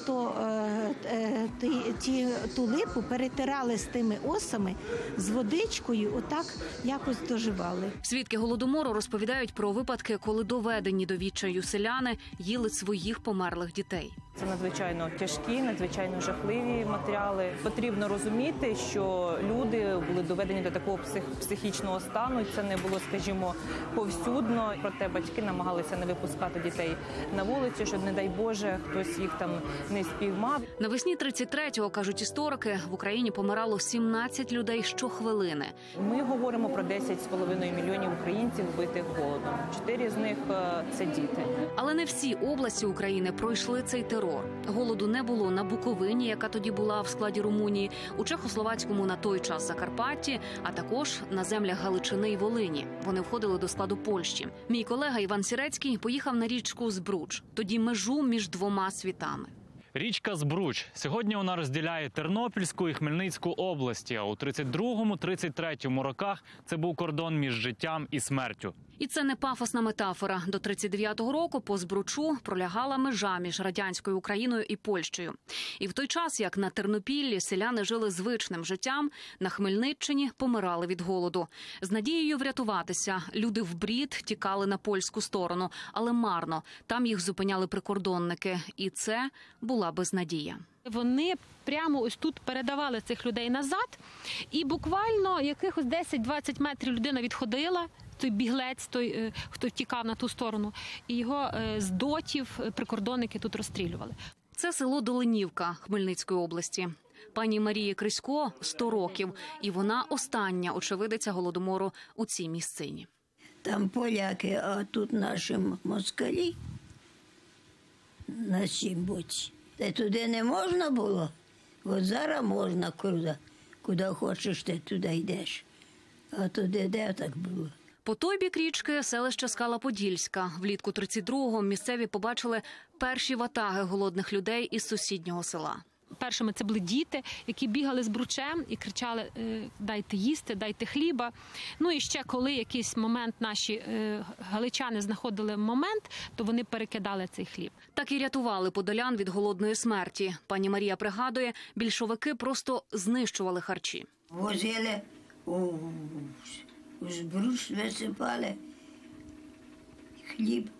ту липу, перетирали з тими осами, з водичкою, отак якось доживали.
Свідки Голодомору розповідають про випадки, коли доведені до відчаю селяни їли своїх померлих дітей.
Це надзвичайно тяжкі, надзвичайно жахливі матеріали. Потрібно розуміти, що люди були доведені до такого психічного стану. Це не було, скажімо, повсюдно. Проте батьки намагалися не випускати дітей на вулицю, щоб, не дай Боже, хтось їх там не спіймав.
Навесні 33-го, кажуть історики, в Україні помирало 17 людей щохвилини.
Ми говоримо про 10,5 мільйонів українців, вбитих голодом. 4 з них – це діти.
Але не всі області України пройшли цей терор. Голоду не було на Буковині, яка тоді була в складі Румунії, у Чехословацькому на той час Закарпатті, а також на землях Галичини і Волині. Вони входили до складу Польщі. Мій колега Іван Сірецький поїхав на річку Збруч, тоді межу між двома світами.
Річка Збруч. Сьогодні вона розділяє Тернопільську і Хмельницьку області, а у 32-33 роках це був кордон між життям і смертю.
І це не пафосна метафора. До 39-го року по Збручу пролягала межа між радянською Україною і Польщею. І в той час, як на Тернопіллі селяни жили звичним життям, на Хмельниччині помирали від голоду. З надією врятуватися люди вбрід тікали на польську сторону, але марно. Там їх зупиняли прикордонники. І це була безнадія.
Вони прямо ось тут передавали цих людей назад, і буквально якихось 10-20 метрів людина відходила, той біглець, той, хто втікав на ту сторону, і його з дотів прикордонники тут розстрілювали.
Це село Долинівка Хмельницької області. Пані Марії Крисько 100 років, і вона остання очевидиця Голодомору у цій місцині.
Там поляки, а тут наші москалі на цій боці. Та туди не можна було, от зараз можна, куди хочеш, ти туди йдеш. А туди де так було?
По той бік річки селище Скала-Подільська. Влітку 32-го місцеві побачили перші ватаги голодних людей із сусіднього села.
Першими це були діти, які бігали з бручем і кричали: «Дайте їсти, дайте хліба». Ну і ще коли якийсь момент наші галичани знаходили момент, то вони перекидали цей хліб.
Так і рятували подолян від голодної смерті. Пані Марія пригадує, більшовики просто знищували харчі.
Возили у Збруч, висипали хліб.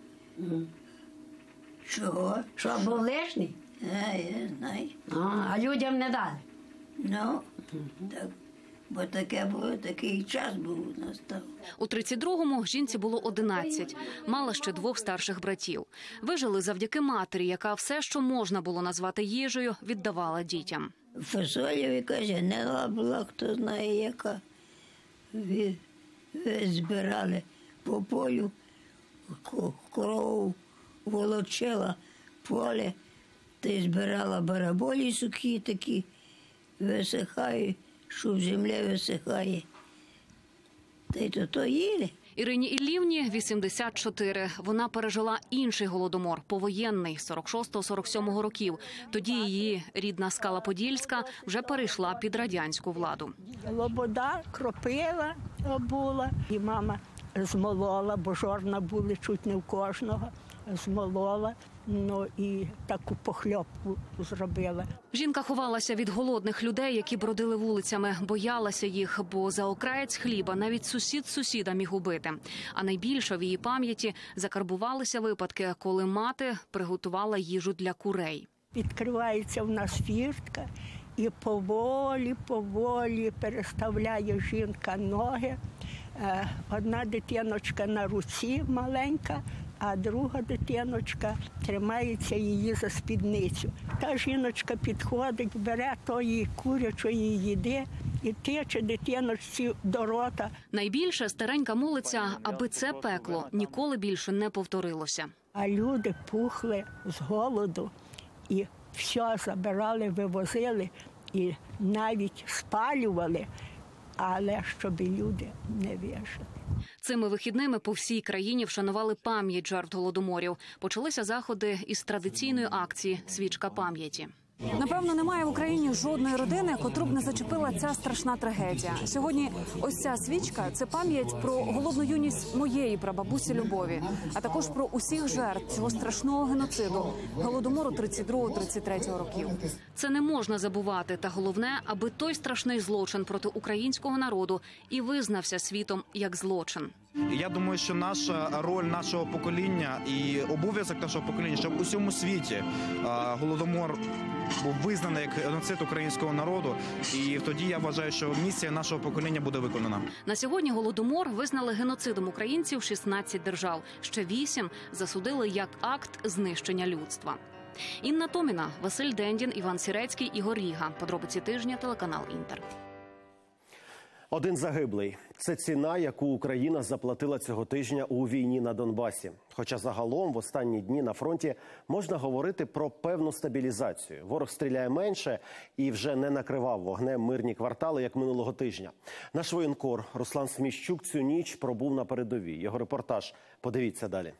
Чого?
Що, був лишній?
Я знаю.
А людям не дали?
Ну, так, бо таке було, такий час був настав.
У 32-му жінці було 11. Мала ще 2 старших братів. Вижили завдяки матері, яка все, що можна було назвати їжею, віддавала дітям.
Фасолєві, каже, не була, хто знає яка. Збирали по полю, корову волочила поле, ти збирала бараболі сухі такі, висихають, що в землі висихає. Та й то їли.
Ірині Іллівні 84. Вона пережила інший голодомор, повоєнний, 46-47 років. Тоді її рідна Скала-Подільська вже перейшла під радянську владу.
Лобода, кропила була, і мама змолола, бо жорна були чуть не в кожного, змолола. Ну і таку похльопку зробила.
Жінка ховалася від голодних людей, які бродили вулицями. Боялася їх, бо за окраєць хліба навіть сусід сусіда міг убити. А найбільше в її пам'яті закарбувалися випадки, коли мати приготувала їжу для курей.
Відкривається в нас фіртка і поволі переставляє жінка ноги. Одна дитиночка на руці маленька, а друга дитиночка тримається її за спідницю. Та жіночка підходить, бере тої курячої їди і тиче дитиночці до рота.
Найбільше старенька молиться, аби це пекло ніколи більше не повторилося.
А люди пухли з голоду і все забирали, вивозили і навіть спалювали, але щоб люди не вішати.
Цими вихідними по всій країні вшанували пам'ять жертв голодоморів. Почалися заходи із традиційної акції «Свічка пам'яті».
Напевно, немає в Україні жодної родини, котру б не зачепила ця страшна трагедія. Сьогодні ось ця свічка – це пам'ять про голодну юність моєї прабабусі Любові, а також про усіх жертв цього страшного геноциду – голодомору 32-33 років.
Це не можна забувати, та головне, аби той страшний злочин проти українського народу і визнався світом як злочин.
Я думаю, що наша роль нашого покоління і обов'язок нашого покоління, щоб у всьому світі Голодомор був визнаний як геноцид українського народу. І тоді я вважаю, що місія нашого покоління буде виконана.
На сьогодні Голодомор визнали геноцидом українців 16 держав. Ще 8 засудили як акт знищення людства. Інна Томіна, Василь Дендін, Іван Сірецький, Ігор Ріга. Подробиці тижня, телеканал Інтер.
Один загиблий – це ціна, яку Україна заплатила цього тижня у війні на Донбасі. Хоча загалом в останні дні на фронті можна говорити про певну стабілізацію. Ворог стріляє менше і вже не накривав вогнем мирні квартали, як минулого тижня. Наш воєнкор Руслан Сміщук цю ніч пробув на передовій. Його репортаж подивіться далі.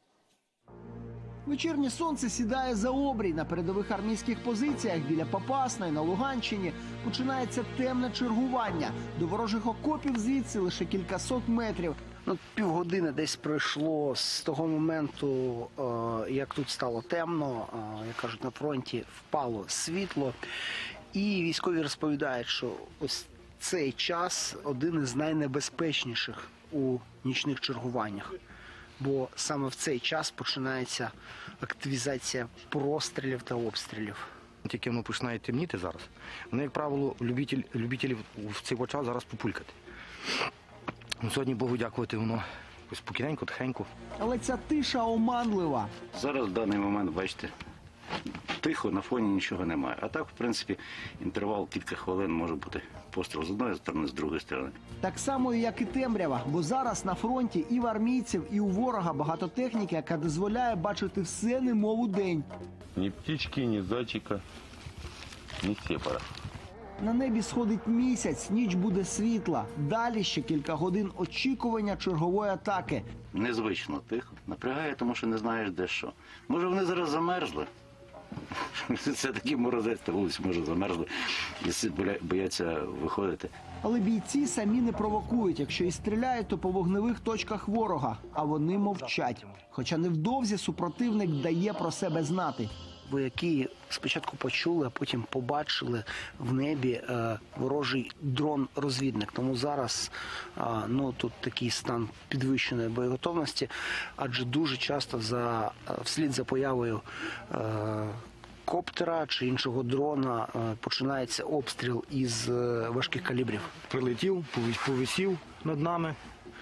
Вечірнє сонце сідає за обрій. На передових армійських позиціях біля Попасної на Луганщині починається темне чергування. До ворожих окопів звідси лише кількасот метрів.
Півгодини десь пройшло з того моменту, як тут стало темно, як кажуть, на фронті впало світло. І військові розповідають, що ось цей час один із найнебезпечніших у нічних чергуваннях. Бо саме в цей час починається активізація прострілів та обстрілів.
Тільки воно починає темніти зараз. Вони, як правило, любителі в цей час зараз популькати. Сьогодні, Богу дякувати, воно спокійненько, тихенько.
Але ця тиша оманлива.
Зараз в даний момент, бачите, тихо, на фоні нічого немає. А так, в принципі, інтервал кілька хвилин може бути постріл з одної сторони, з другої сторони.
Так само, як і темрява, бо зараз на фронті і в армійців, і у ворога багато техніки, яка дозволяє бачити все немов у день.
Ні птички, ні зайчика, ні сепара.
На небі сходить місяць, ніч буде світла. Далі ще кілька годин очікування чергової атаки.
Незвично тихо. Напрягає, тому що не знаєш, де що. Може, вони зараз замерзли? Це такий морозець, та вулиці, може, замерзли і бояться виходити.
Але бійці самі не провокують. Якщо і стріляють, то по вогневих точках ворога. А вони мовчать. Хоча невдовзі супротивник дає про себе знати.
Вояки спочатку почули, а потім побачили в небі ворожий дрон-розвідник. Тому зараз тут такий стан підвищеної боєготовності, адже дуже часто вслід за появою коптера чи іншого дрона починається обстріл із важких калібрів.
Прилетів, повисів над нами,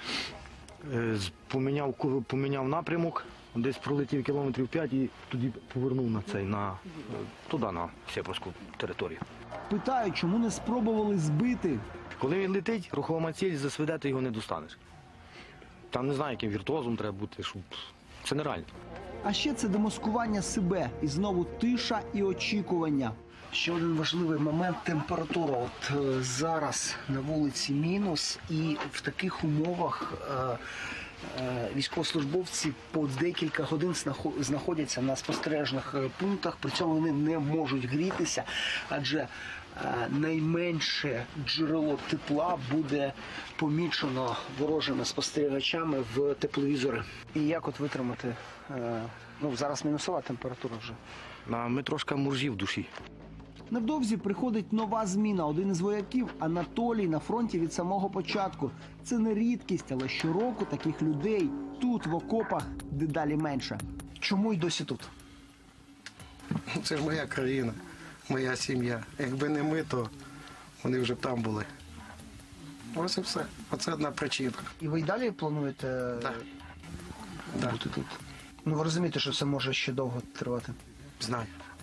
поміняв напрямок. Десь пролетів кілометрів 5 і тоді повернув туди, на Сєпарську територію.
Питають, чому не спробували збити.
Коли він летить, рухома ціль, засведе, ти його не достанеш. Там не знаю, яким віртуозом треба бути, щоб це нереально.
А ще це демаскування себе. І знову тиша і очікування.
Ще один важливий момент – температура. От зараз на вулиці мінус, і в таких умовах військовослужбовці по декілька годин знаходяться на спостережних пунктах, при цьому вони не можуть грітися, адже найменше джерело тепла буде помічено ворожими спостерігачами в тепловізори. І як от витримати? Зараз мінусова температура вже.
Ми трошки муржі в душі.
Невдовзі приходить нова зміна. Один із вояків, Анатолій, на фронті від самого початку. Це не рідкість, але щороку таких людей тут, в окопах, дедалі менше.
Чому й досі тут?
Це ж моя країна, моя сім'я. Якби не ми, то вони вже б там були. Ось і все. Оце одна причина.
І ви й далі плануєте бути тут? Ви розумієте, що це може ще довго тривати?
Знаю.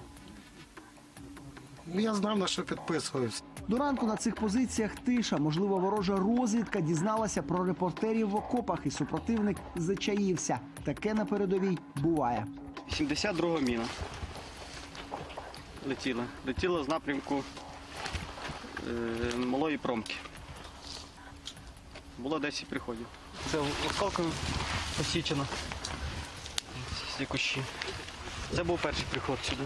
Я знав, на що підписуюсь.
До ранку на цих позиціях тиша. Можливо, ворожа розвідка дізналася про репортерів в окопах, і супротивник зачаївся. Таке на передовій буває.
72-го міна. Летіла з напрямку Малої Промки. Було 10 приходів. Це осколком посічено. Ці кущі. Це був перший приход сюди.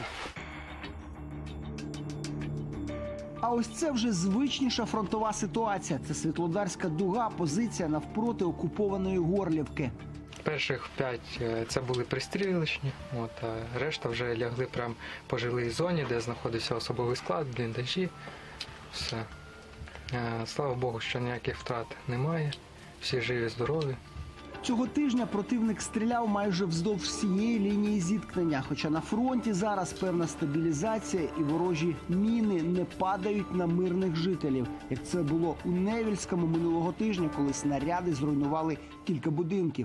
А ось це вже звичніша фронтова ситуація. Це Світлодарська дуга, позиція навпроти окупованої Горлівки.
Перших 5 це були пристрілочні, а решта вже лягли прямо по жилій зоні, де знаходився особовий склад, бліндажі. Все. Слава Богу, що ніяких втрат немає. Всі живі, здорові.
Цього тижня противник стріляв майже вздовж всієї лінії зіткнення. Хоча на фронті зараз певна стабілізація і ворожі міни не падають на мирних жителів. Як це було у Невільському минулого тижня, коли снаряди зруйнували кілька будинків.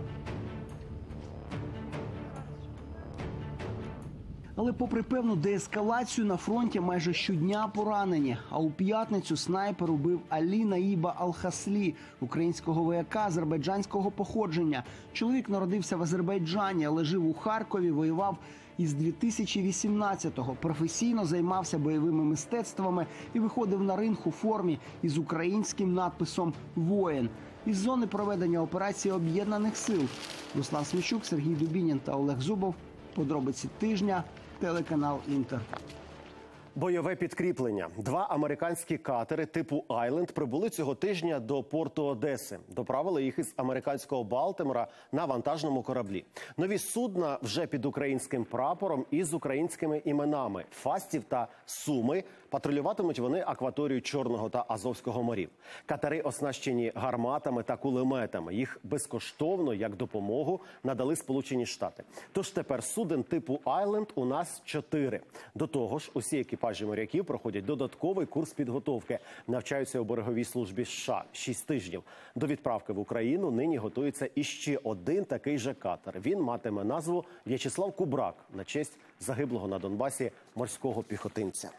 Але попри певну деескалацію на фронті майже щодня поранені. А у п'ятницю снайпер убив Алі Наїба Алхаслі, українського вояка азербайджанського походження. Чоловік народився в Азербайджані, але жив у Харкові, воював із 2018-го. Професійно займався бойовими мистецтвами і виходив на ринг у формі із українським надписом «Воїн». Із зони проведення операції Об'єднаних сил. Руслан Смічук, Сергій Дубінін та Олег Зубов. Подробиці тижня. Телеканал «Інтер».
Бойове підкріплення. 2 американські катери типу «Айленд» прибули цього тижня до порту Одеси. Доправили їх із американського Балтимора на вантажному кораблі. Нові судна вже під українським прапором і з українськими іменами – Фастів та Суми. Патрулюватимуть вони акваторію Чорного та Азовського морів. Катери оснащені гарматами та кулеметами. Їх безкоштовно, як допомогу, надали Сполучені Штати. Тож тепер суден типу «Айленд» у нас 4. До того ж, усі екіпажі моряків проходять додатковий курс підготовки. Навчаються у береговій службі США 6 тижнів. До відправки в Україну нині готується іще один такий же катер. Він матиме назву «В'ячеслав Кубрак» на честь загиблого на Донбасі морського піхотинця.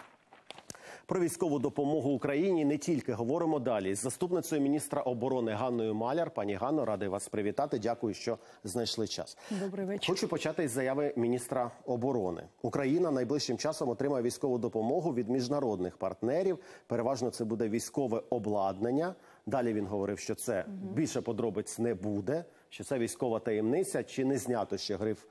Про військову допомогу Україні не тільки говоримо далі. З заступницею міністра оборони Ганною Маляр. Пані Ганно, радий вас привітати. Дякую, що знайшли час.
Добрий вечір.
Хочу почати із заяви міністра оборони. Україна найближчим часом отримає військову допомогу від міжнародних партнерів. Переважно це буде військове обладнання. Далі він говорив, що це більше подробиць не буде, що це військова таємниця. Чи не знято ще гриф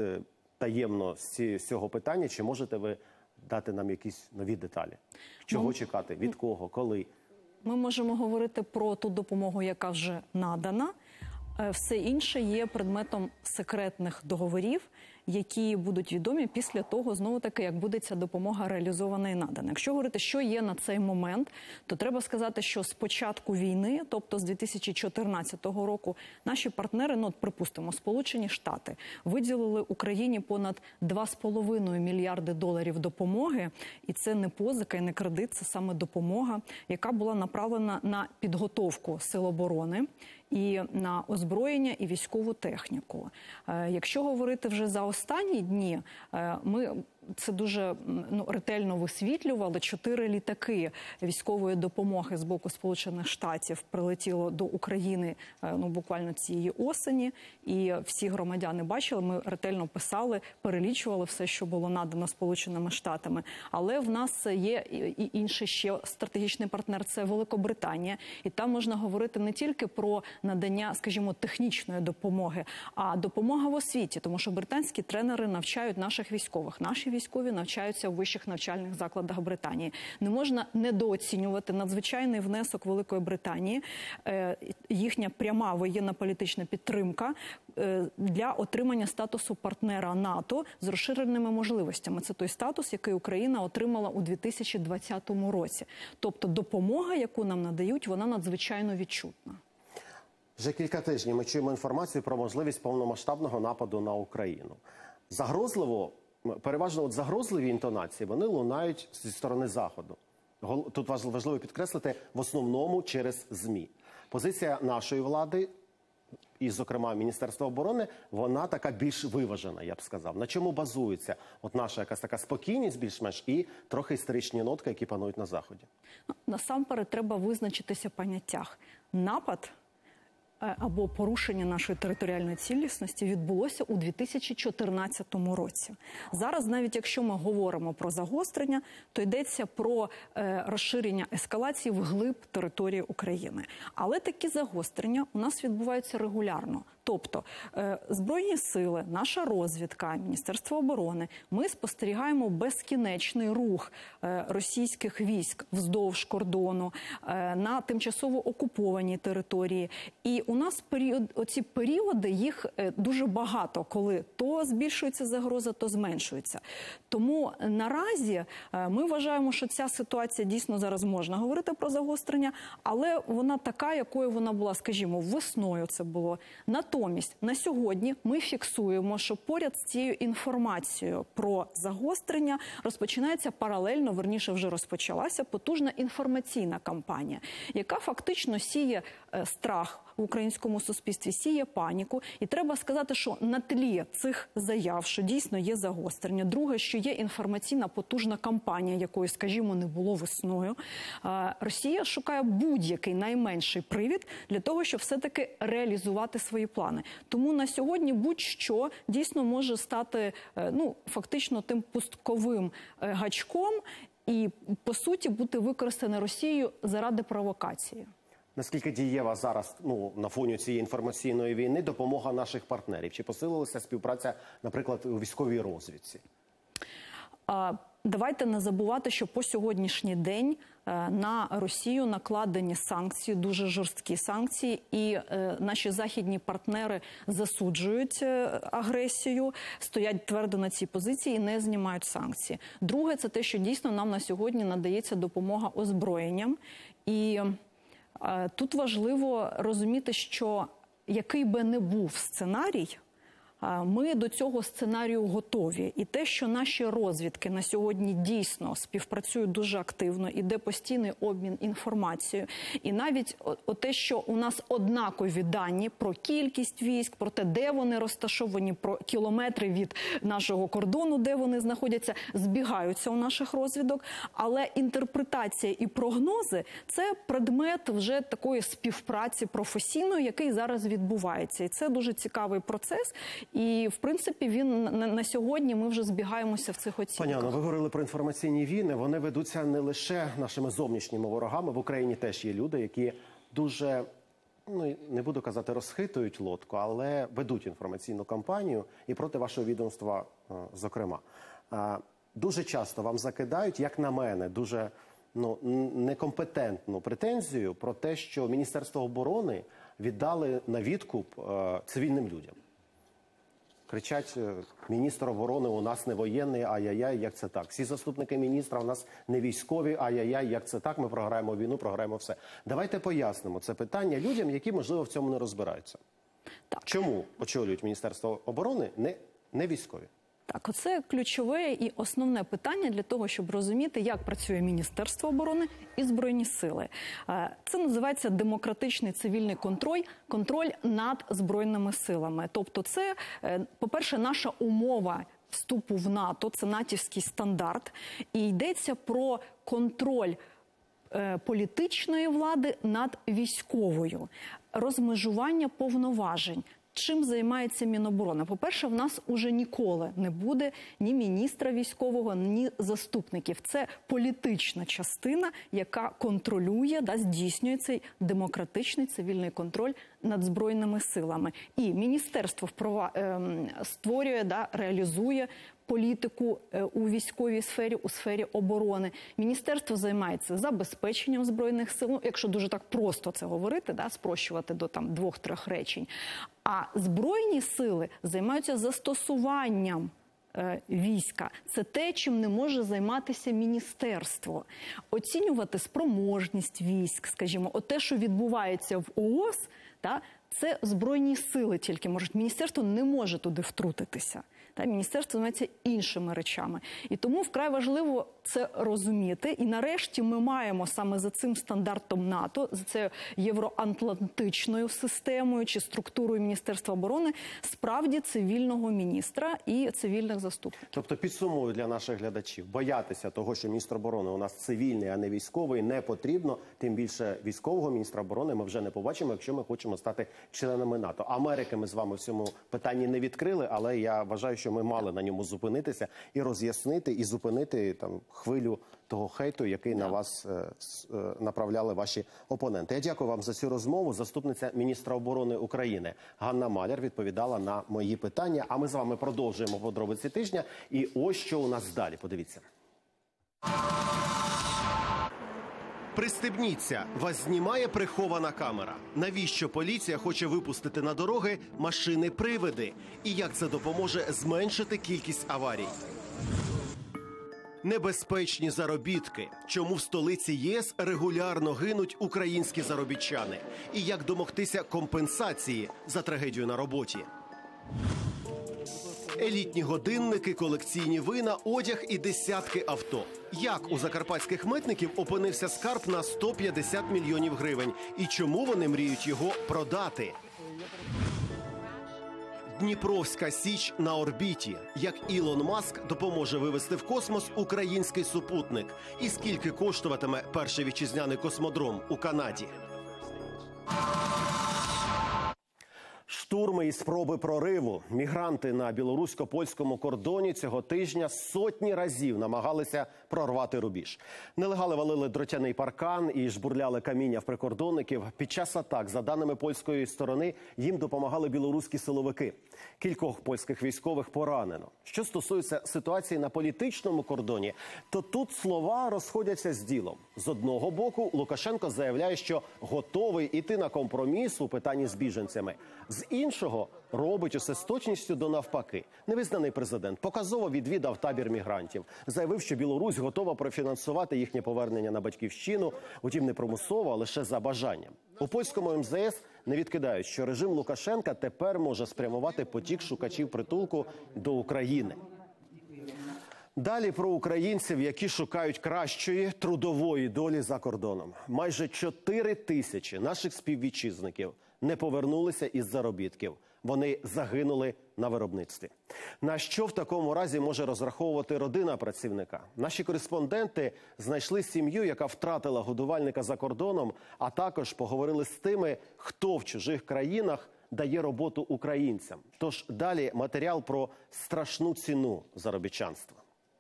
таємно з цього питання? Чи можете ви дати нам якісь нові деталі? Чого чекати? Від кого? Коли?
Ми можемо говорити про ту допомогу, яка вже надана. Все інше є предметом секретних договорів, які будуть відомі після того, знову-таки, як буде ця допомога реалізована і надана. Якщо говорити, що є на цей момент, то треба сказати, що з початку війни, тобто з 2014 року, наші партнери, припустимо, Сполучені Штати, виділили Україні понад 2,5 мільярди доларів допомоги. І це не позика і не кредит, це саме допомога, яка була направлена на підготовку сил оборони і на озброєння і військову техніку. Якщо говорити вже за останні дні, ми це дуже ретельно висвітлювали. 4 літаки військової допомоги з боку Сполучених Штатів прилетіло до України буквально цієї осені. І всі громадяни бачили, ми ретельно писали, перелічували все, що було надано Сполученими Штатами. Але в нас є і інший ще стратегічний партнер – це Великобританія. І там можна говорити не тільки про надання, скажімо, технічної допомоги, а допомога в освіті. Тому що британські тренери навчають наших військових. Наші військові навчаються у вищих навчальних закладах Британії. Не можна недооцінювати надзвичайний внесок Великої Британії, їхня пряма воєнна політична підтримка для отримання статусу партнера НАТО з розширеними можливостями. Це той статус, який Україна отримала у 2020 році. Тобто допомога, яку нам надають, вона надзвичайно відчутна.
Вже кілька тижнів ми чуємо інформацію про можливість повномасштабного нападу на Україну. Загрозливо, переважно загрозливі інтонації, вони лунають зі сторони Заходу. Тут важливо підкреслити, в основному через ЗМІ. Позиція нашої влади, і, зокрема, Міністерства оборони, вона така більш виважена, я б сказав. На чому базується от наша якась така спокійність більш-менш і трохи істеричні нотки, які панують на Заході?
Насамперед треба визначитися в поняттях. Напад або порушення нашої територіальної цілісності відбулося у 2014 році. Зараз, навіть якщо ми говоримо про загострення, то йдеться про розширення ескалації вглиб території України. Але такі загострення у нас відбуваються регулярно. Тобто Збройні сили, наша розвідка, Міністерство оборони, ми спостерігаємо безкінечний рух російських військ вздовж кордону на тимчасово окупованій території. І у нас оці періоди, їх дуже багато, коли то збільшується загроза, то зменшується. Тому наразі ми вважаємо, що ця ситуація дійсно зараз можна говорити про загострення, але вона така, якою вона була, скажімо, весною це було. Натомість, на сьогодні ми фіксуємо, що поряд з цією інформацією про загострення розпочинається паралельно, верніше вже розпочалася потужна інформаційна кампанія, яка фактично сіє страх в українському суспільстві, сіє паніку. І треба сказати, що на тлі цих заяв, що дійсно є загострення, друге, що є інформаційна потужна кампанія, якої, скажімо, не було весною, Росія шукає будь-який найменший привід для того, щоб все-таки реалізувати свої плани. Тому на сьогодні будь-що дійсно може стати фактично тим пустковим гачком і, по суті, бути використане Росією заради провокації.
Наскільки дієва зараз, на фоні цієї інформаційної війни, допомога наших партнерів? Чи посилилася співпраця, наприклад, у військовій розвідці?
Давайте не забувати, що по сьогоднішній день на Росію накладені санкції, дуже жорсткі санкції, і наші західні партнери засуджують агресію, стоять твердо на цій позиції і не знімають санкції. Друге, це те, що дійсно нам на сьогодні надається допомога озброєнням. І тут важливо розуміти, що який би не був сценарій, ми до цього сценарію готові. І те, що наші розвідки на сьогодні дійсно співпрацюють дуже активно, іде постійний обмін інформацією. І навіть те, що у нас однакові дані про кількість військ, про те, де вони розташовані, про кілометри від нашого кордону, де вони знаходяться, збігаються у наших розвідок. Але інтерпретація і прогнози – це предмет вже такої співпраці професійної, який зараз відбувається. І це дуже цікавий процес. І, в принципі, він на сьогодні ми вже збігаємося в цих оцінках.
Пані Анно, ви говорили про інформаційні війни. Вони ведуться не лише нашими зовнішніми ворогами. В Україні теж є люди, які дуже, не буду казати, розхитують лодку, але ведуть інформаційну кампанію і проти вашого відомства, зокрема. Дуже часто вам закидають, як на мене, дуже некомпетентну претензію про те, що Міністерство оборони віддали на відкуп цивільним людям. Кричать, міністр оборони у нас не воєнний, ай-яй-яй, як це так. Всі заступники міністра у нас не військові, ай-яй-яй, як це так, ми програємо війну, програємо все. Давайте пояснимо це питання людям, які, можливо, в цьому не розбираються.
Так.
Чому очолюють Міністерство оборони не військові?
Так, оце ключове і основне питання для того, щоб розуміти, як працює Міністерство оборони і Збройні сили. Це називається демократичний цивільний контроль над Збройними силами. Тобто це, по-перше, наша умова вступу в НАТО, це натівський стандарт, і йдеться про контроль політичної влади над військовою, розмежування повноважень. Чим займається Міноборони? По-перше, в нас уже ніколи не буде ні міністра військового, ні заступників. Це політична частина, яка контролює, здійснює цей демократичний цивільний контроль над Збройними силами. І міністерство створює, реалізує політику у військовій сфері, у сфері оборони. Міністерство займається забезпеченням Збройних сил, якщо дуже так просто це говорити, спрощувати до 2-3 речень. А Збройні сили займаються застосуванням війська. Це те, чим не може займатися міністерство. Оцінювати спроможність військ, скажімо, те, що відбувається в ООС, це Збройні сили тільки можуть. Міністерство не може туди втрутитися. Міністерство займається іншими речами. І тому вкрай важливо це розуміти. І нарешті ми маємо саме за цим стандартом НАТО, за цією євроатлантичною системою чи структурою Міністерства оборони справді цивільного міністра і цивільних заступників.
Тобто, підсумую для наших глядачів, боятися того, що міністр оборони у нас цивільний, а не військовий, не потрібно. Тим більше військового міністра оборони ми вже не побачимо, якщо ми хочемо стати членами НАТО. Америки ми з вами в цьому питанні не відкрили, але я вважаю, що ми мали на ньому зупинитися і роз'яснити, і зупинити хвилю того хейту, який на вас направляли ваші опоненти. Я дякую вам за цю розмову. Заступниця міністра оборони України Ганна Маляр відповідала на мої питання. А ми з вами продовжуємо подробиці тижня. І ось що у нас далі. Подивіться. Пристебніться, вас знімає прихована камера. Навіщо поліція хоче випустити на дороги машини-привиди? І як це допоможе зменшити кількість аварій? Небезпечні заробітки. Чому в столиці ЄС регулярно гинуть українські заробітчани? І як домогтися компенсації за трагедію на роботі? Елітні годинники, колекційні вина, одяг і десятки авто. Як у закарпатських митників опинився скарб на 150 мільйонів гривень? І чому вони мріють його продати? Дніпровська Січ на орбіті. Як Ілон Маск допоможе вивести в космос український супутник? І скільки коштуватиме перший вітчизняний космодром у Канаді? Штурми і спроби прориву. Мігранти на білорусько-польському кордоні цього тижня сотні разів намагалися прорвати рубіж. Нелегали валили дротяний паркан і жбурляли каміння в прикордонників. Під час атак, за даними польської сторони, їм допомагали білоруські силовики. Кількох польських військових поранено. Що стосується ситуації на політичному кордоні, то тут слова розходяться з ділом. З одного боку, Лукашенко заявляє, що готовий іти на компроміс у питанні з біженцями. З іншого, робить усе з точністю до навпаки. Невизнаний президент показово відвідав табір мігрантів. Заявив, що Білорусь готова профінансувати їхнє повернення на батьківщину, утім не примусово, а лише за бажанням. У польському МЗС не відкидають, що режим Лукашенка тепер може спрямувати потік шукачів притулку до України. Далі про українців, які шукають кращої трудової долі за кордоном. Майже 4 тисячі наших співвітчизників не повернулися із заробітків. Вони загинули на виробництві. На що в такому разі може розраховувати родина працівника? Наші кореспонденти знайшли сім'ю, яка втратила годувальника за кордоном, а також поговорили з тими, хто в чужих країнах дає роботу українцям. Тож далі матеріал про страшну ціну заробітчанства.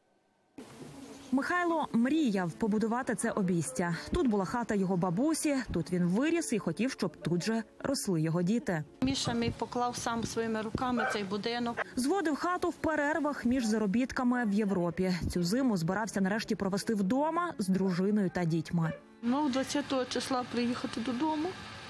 Михайло мріяв побудувати це обійстя. Тут була хата його бабусі, тут він виріс і хотів, щоб тут же росли його діти.
Міша мій поклав сам своїми руками цей будинок.
Зводив хату в перервах між заробітками в Європі. Цю зиму збирався нарешті провести вдома з дружиною та дітьми.
Мав 20-го числа приїхати додому.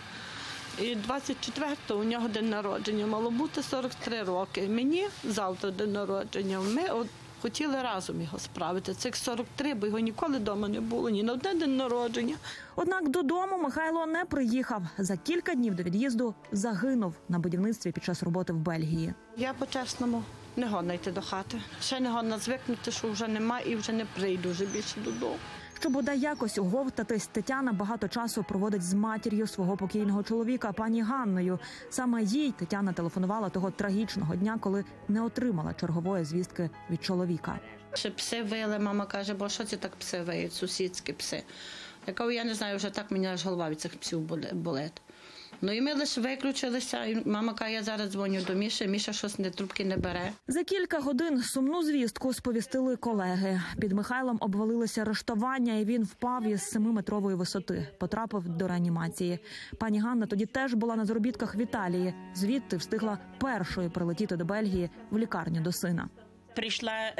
І 24-го у нього день народження. Мало бути 43 роки. Мені завтра день народження. Ми хотіли разом його справити. Цих 43, бо його ніколи вдома не було, ні на один день народження.
Однак додому Михайло не приїхав. За кілька днів до від'їзду загинув на будівництві під час роботи в Бельгії.
Я по-чесному не годна йти до хати. Ще не годна звикнути, що вже немає і вже не прийду вже більше додому.
Щоб бодай якось оговтатись, Тетяна багато часу проводить з матір'ю свого покійного чоловіка, пані Ганною. Саме їй Тетяна телефонувала того трагічного дня, коли не отримала чергової звістки від чоловіка.
Ще пси вили, мама каже, бо що це так пси виють, сусідські пси. Я кажу, я не знаю, вже так мені аж голова від цих псів болить. Ну і ми лише виключилися, і мама каже, я зараз дзвоню до Міші, Міша щось трубки не бере.
За кілька годин сумну звістку сповістили колеги. Під Михайлом обвалилося рештування, і він впав із 7-метрової висоти. Потрапив до реанімації. Пані Ганна тоді теж була на заробітках в Італії. Звідти встигла першою прилетіти до Бельгії в лікарню до сина.
Прийшла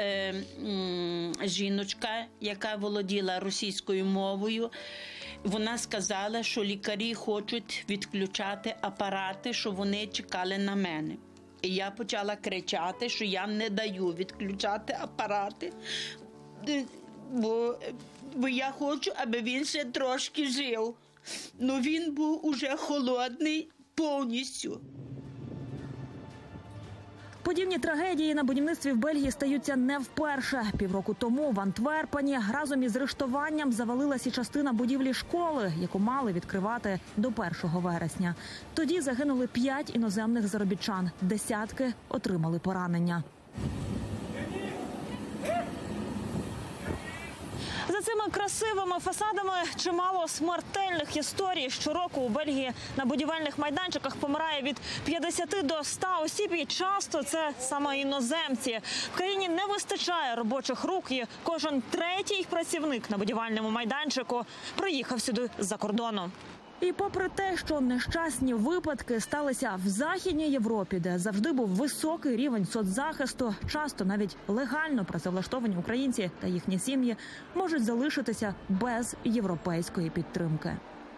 жіночка, яка володіла російською мовою. Вона сказала, що лікарі хочуть відключати апарати, що вони чекали на мене. І я почала кричати, що я не даю відключати апарати, бо я хочу, аби він ще трошки жив. Ну він був уже холодний повністю.
Подібні трагедії на будівництві в Бельгії стаються не вперше. Півроку тому в Антверпені разом із рештуванням завалилася частина будівлі школи, яку мали відкривати до 1 вересня. Тоді загинули 5 іноземних заробітчан, десятки отримали поранення. За цим цими красивими фасадами чимало смертельних історій. Щороку у Бельгії на будівельних майданчиках помирає від 50 до 100 осіб, і часто це саме іноземці. В країні не вистачає робочих рук, і кожен третій працівник на будівельному майданчику приїхав сюди з-за кордону. І попри те, що нещасні випадки сталися в Західній Європі, де завжди був високий рівень соцзахисту, часто навіть легально працевлаштовані українці та їхні сім'ї можуть залишитися без європейської підтримки.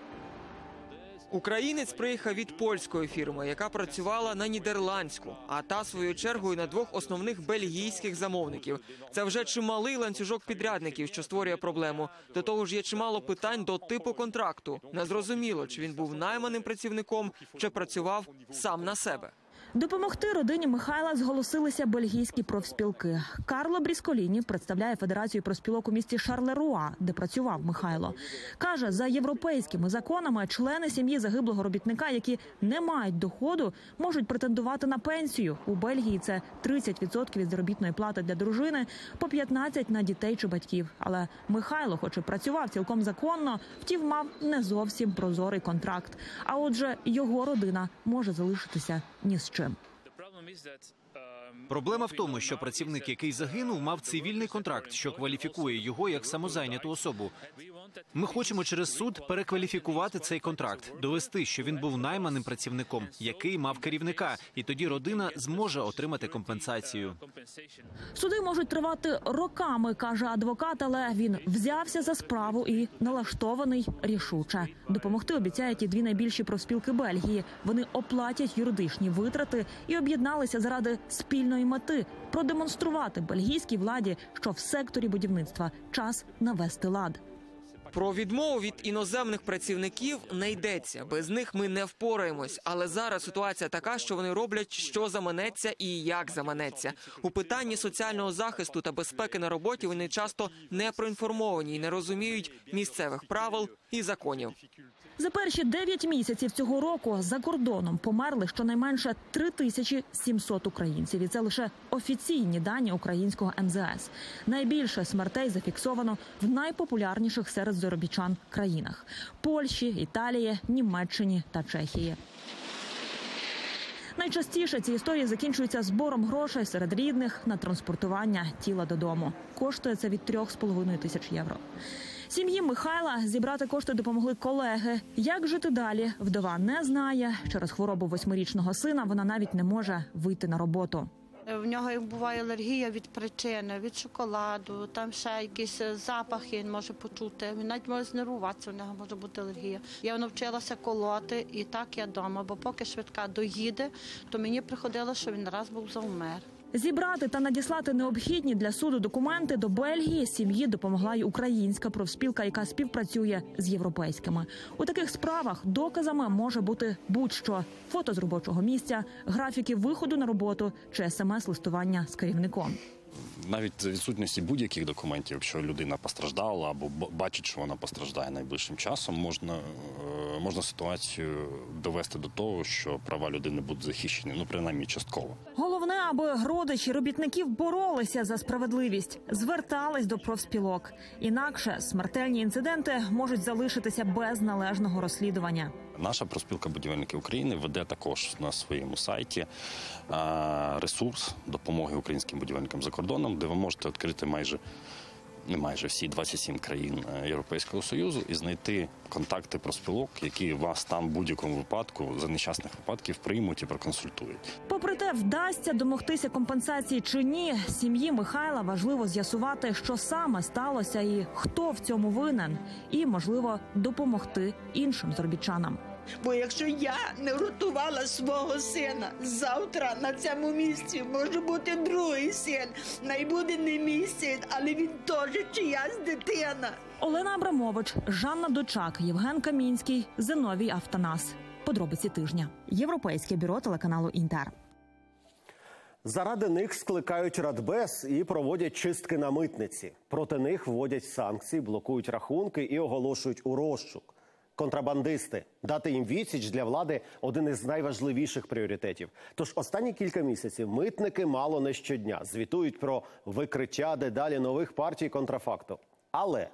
Українець приїхав від польської фірми, яка працювала на нідерландську, а та, своєю чергою, на двох основних бельгійських замовників. Це вже чималий ланцюжок підрядників, що створює проблему. До того ж, є чимало питань до типу контракту. Незрозуміло, чи він був найманим працівником, чи працював сам на себе.
Допомогти родині Михайла зголосилися бельгійські профспілки. Карло Брісколіні представляє Федерацію профспілок у місті Шарлеруа, де працював Михайло. Каже, за європейськими законами члени сім'ї загиблого робітника, які не мають доходу, можуть претендувати на пенсію. У Бельгії це 30% від заробітної плати для дружини, по 15% на дітей чи батьків. Але Михайло, хоч і працював цілком законно, втім мав не зовсім прозорий контракт. А отже, його родина може залишитися ні з чим.
Проблема в тому, що працівник, який загинув, мав цивільний контракт, що кваліфікує його як самозайняту особу. Ми хочемо через суд перекваліфікувати цей контракт, довести, що він був найманим працівником, який мав керівника, і тоді родина зможе отримати компенсацію.
Суди можуть тривати роками, каже адвокат, але він взявся за справу і налаштований рішуче. Допомогти обіцяють і дві найбільші профспілки Бельгії. Вони оплатять юридичні витрати і об'єдналися заради спільної мети – продемонструвати бельгійській владі, що в секторі будівництва час навести лад.
Про відмову від іноземних працівників не йдеться. Без них ми не впораємось. Але зараз ситуація така, що вони роблять, що заманеться і як заманеться. У питанні соціального захисту та безпеки на роботі вони часто не проінформовані і не розуміють місцевих правил і законів.
За перші 9 місяців цього року за кордоном померли щонайменше 3700 українців. І це лише офіційні дані українського МЗС. Найбільше смертей зафіксовано в найпопулярніших серед заробітчан країнах – Польщі, Італії, Німеччині та Чехії. Найчастіше ці історії закінчуються збором грошей серед рідних на транспортування тіла додому. Коштує це від 3,5 тисяч євро. Сім'ї Михайла зібрати кошти допомогли колеги. Як жити далі, вдова не знає. Через хворобу 8-річного сина вона навіть не може вийти на роботу.
В нього буває алергія від причини, від шоколаду, там ще якісь запахи він може почути. Він навіть може знервуватися, в нього може бути алергія. Я навчилася колоти, і так я вдома, бо поки швидка доїде, то мені приходило, що він раз був завмер.
Зібрати та надіслати необхідні для суду документи до Бельгії сім'ї допомогла й українська профспілка, яка співпрацює з європейськими. У таких справах доказами може бути будь-що – фото з робочого місця, графіки виходу на роботу чи смс-листування з керівником.
Навіть за відсутності будь-яких документів, якщо людина постраждала або бачить, що вона постраждає найближчим часом, можна ситуацію довести до того, що права людини будуть захищені, принаймні частково.
Головне, аби родичі робітників боролися за справедливість, звертались до профспілок. Інакше смертельні інциденти можуть залишитися без належного розслідування.
Наша профспілка будівельників України веде також на своєму сайті ресурс допомоги українським будівельникам за кордоном, де ви можете відкрити майже всі 27 країн Європейського Союзу і знайти контакти профспілок, які вас там в будь-якому випадку, за нещасних випадків, приймуть і проконсультують.
Попри те, вдасться домогтися компенсації чи ні, сім'ї Михайла важливо з'ясувати, що саме сталося і хто в цьому винен. І, можливо, допомогти іншим заробітчанам.
Бо якщо я не врятувала свого сина, завтра на цьому місці може бути другий син. Найбуде не мій син, але він теж чиясь дитина.
Олена Абрамович, Жанна Дочак, Євген Камінський, Зиновій Автонас. Подробиці тижня. Європейське бюро телеканалу «Інтер».
Заради них скликають Радбез і проводять чистки на митниці. Проти них вводять санкції, блокують рахунки і оголошують у розшук. Контрабандисти. Дати їм відсіч для влади – один із найважливіших пріоритетів. Тож останні кілька місяців митники мало не щодня звітують про викриття дедалі нових партій контрафакту. Але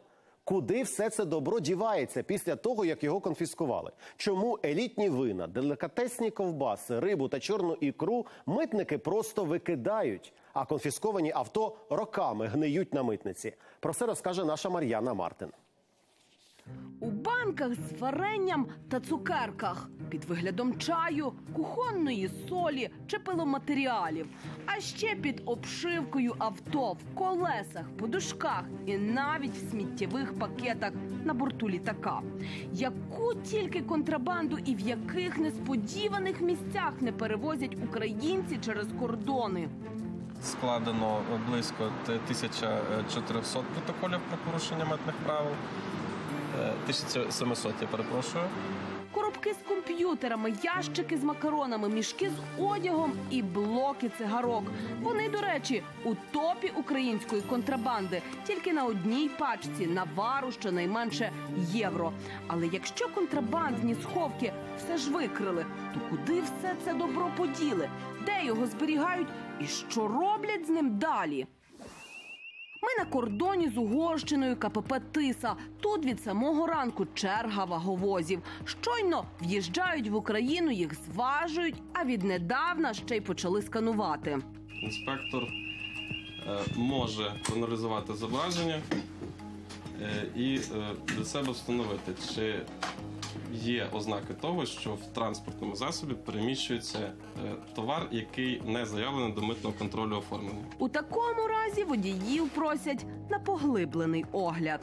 Куди все це добро дівається після того, як його конфіскували? Чому елітні вина, делікатесні ковбаси, рибу та чорну ікру митники просто викидають, а конфісковані авто роками гниють на митниці? Про це розкаже наша Мар'яна Мартин.
У банках з варенням та цукерках, під виглядом чаю, кухонної солі чи пиломатеріалів. А ще під обшивкою авто, в колесах, подушках і навіть в сміттєвих пакетах на борту літака. Яку тільки контрабанду і в яких несподіваних місцях не перевозять українці через кордони.
Складено близько 1400 протоколів про порушення митних правил. 1700, я перепрошую.
Коробки з комп'ютерами, ящики з макаронами, мішки з одягом і блоки цигарок. Вони, до речі, у топі української контрабанди. Тільки на одній пачці навару щонайменше євро. Але якщо контрабандні сховки все ж викрили, то куди все це добро поділи? Де його зберігають і що роблять з ним далі? Ми на кордоні з Угорщиною КПП «Тиса». Тут від самого ранку черга ваговозів. Щойно в'їжджають в Україну, їх зважують, а віднедавна ще й почали сканувати.
Інспектор може проаналізувати зображення і для себе встановити, чи є ознаки того, що в транспортному засобі переміщується товар, який не заявлений до митного контролю оформлення.
У такому разі водіїв просять на поглиблений огляд.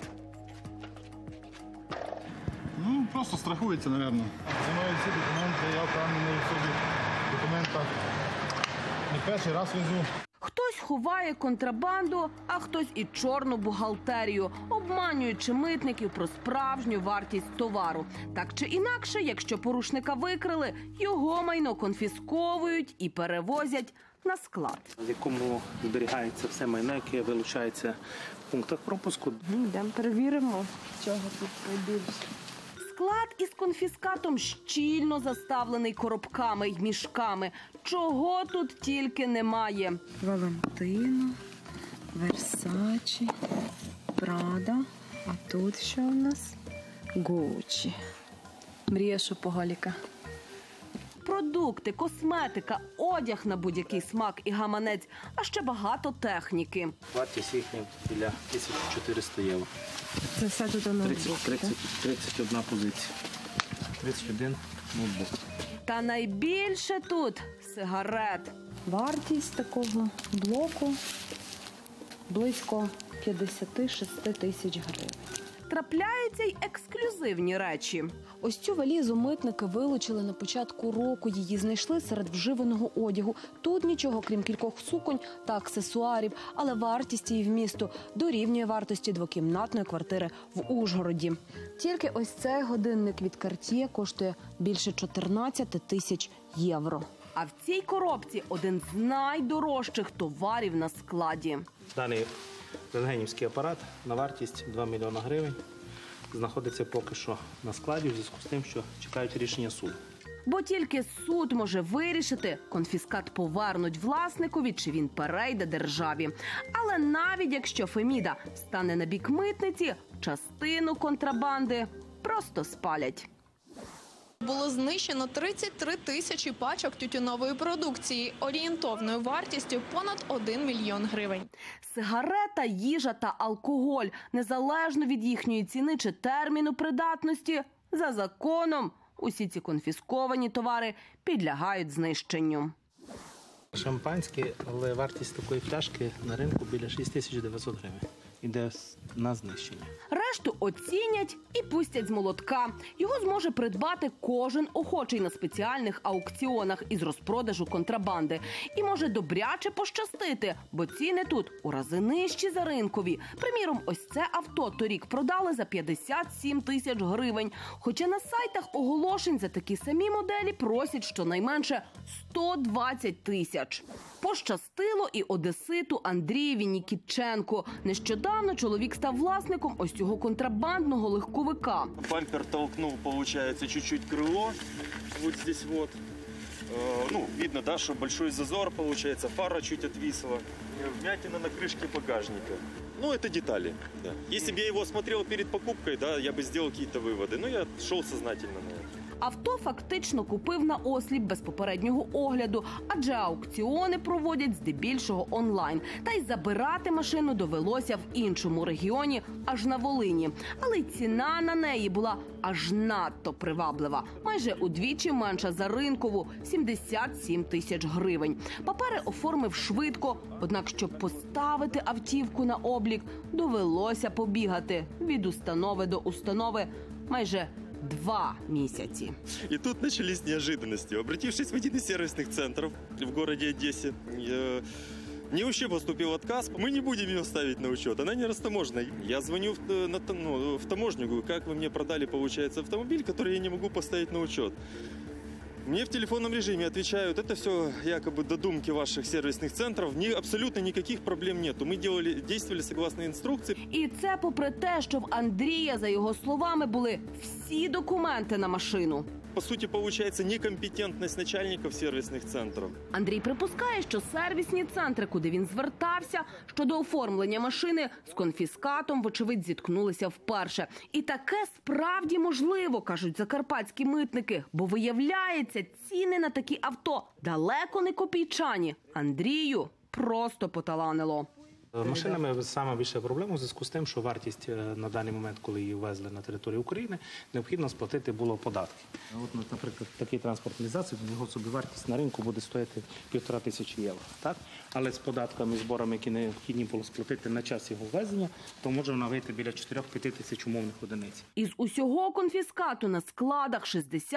Ну, просто страхується, мабуть. Зі мною всі документи, я впевнений в собі в документах. Не перший раз везу.
Хтось ховає контрабанду, а хтось і чорну бухгалтерію, обманюючи митників про справжню вартість товару. Так чи інакше, якщо порушника викрили, його майно конфісковують і перевозять на склад.
В якому зберігається все майно, яке вилучається в пунктах пропуску.
Йдемо перевіримо, чого тут найбільше. Склад із конфіскатом щільно заставлений коробками й мішками. Чого тут тільки немає.
Валентино, Версачі, Прада. А тут що у нас? Гуччі. Мрія шопоголіка.
Продукти, косметика, одяг на будь-який смак і гаманець, а ще багато техніки.
Вартість їхня біля 1400 євро.
Це все тут воно.
31 позиція. 31 ноутбук.
Та найбільше тут сигарет.
Вартість такого блоку близько 56 тисяч гривень.
Трапляються й ексклюзивні речі.
Ось цю валізу митники вилучили на початку року. Її знайшли серед вживаного одягу. Тут нічого, крім кількох суконь та аксесуарів, але вартість її вмісту дорівнює вартості двокімнатної квартири в Ужгороді. Тільки ось цей годинник від Cartier коштує більше 14 тисяч євро.
А в цій коробці один з найдорожчих товарів на складі.
Даний рентгенівський апарат на вартість 2 мільйона гривень знаходиться поки що на складі у зв'язку з тим, що чекають рішення суду.
Бо тільки суд може вирішити, конфіскат повернуть власникові чи він перейде державі. Але навіть якщо Феміда стане на бік митниці, частину контрабанди просто спалять.
Було знищено 33 тисячі пачок тютюнової продукції орієнтовною вартістю понад 1 мільйон гривень.
Сигарета, їжа та алкоголь, незалежно від їхньої ціни чи терміну придатності, за законом усі ці конфісковані товари підлягають знищенню.
Шампанське, але вартість такої пляшки на ринку біля 6900 гривень. Іде на знищення.
Решту оцінять і пустять з молотка. Його зможе придбати кожен охочий на спеціальних аукціонах із розпродажу контрабанди. І може добряче пощастити, бо ціни тут у рази нижчі за ринкові. Приміром, ось це авто торік продали за 57 тисяч гривень. Хоча на сайтах оголошень за такі самі моделі просять щонайменше 120 тисяч. Пощастило і одеситу Андрієві Нікітченку. Нещодавно чоловік став власником ось цього контрабандного легковика.
Бампер толкнул, получается, чуть-чуть крыло, вот здесь вот. Ну, видно, да, что большой зазор, получается, фара чуть отвисла. Вмятина на крышке багажника. Ну, это детали. Да. Если бы я его смотрел перед покупкой, да, я бы сделал какие-то выводы. Но я шел сознательно на это.
Авто фактично купив на осліп без попереднього огляду, адже аукціони проводять здебільшого онлайн. Та й забирати машину довелося в іншому регіоні, аж на Волині. Але й ціна на неї була аж надто приваблива. Майже удвічі менша за ринкову – 77 тисяч гривень. Папери оформив швидко, однак, щоб поставити автівку на облік, довелося побігати від установи до установи майже 2 місяці.
И тут начались неожиданности. Обратившись в один из сервисных центров в городе Одессе, мне вообще поступил отказ. Мы не будем ее ставить на учет, она не растаможена. Я звоню в таможню, говорю, как вы мне продали, получается, автомобиль, который я не могу поставить на учет. Мне в телефонном режиме отвечают, это все якобы додумки ваших сервисных центров, абсолютно никаких проблем нету. Мы действовали согласно инструкции.
І це попри те, що в Андрія, за його словами, були всі документи на машину.
По сути, получается некомпетентность начальников сервисных центров.
Андрій припускає, що сервісні центри, куди він звертався, щодо оформлення машини, з конфіскатом, вочевидь, зіткнулися вперше. І таке справді можливо, кажуть закарпатські митники, бо виявляється, ціни на такі авто далеко не копійчані. Андрію просто поталанило.
Машинами саме більша проблема у зв'язку з тим, що вартість на даний момент, коли її ввезли на територію України, необхідно сплатити було податки. От, наприклад, такий транспортний засіб, його собівартість на ринку буде стоїти 1500 євро. Так? Але з податками і зборами, які необхідні було сплатити на час його ввезення, то може вона вийти біля 4-5 тисяч умовних одиниць.
Із усього конфіскату на складах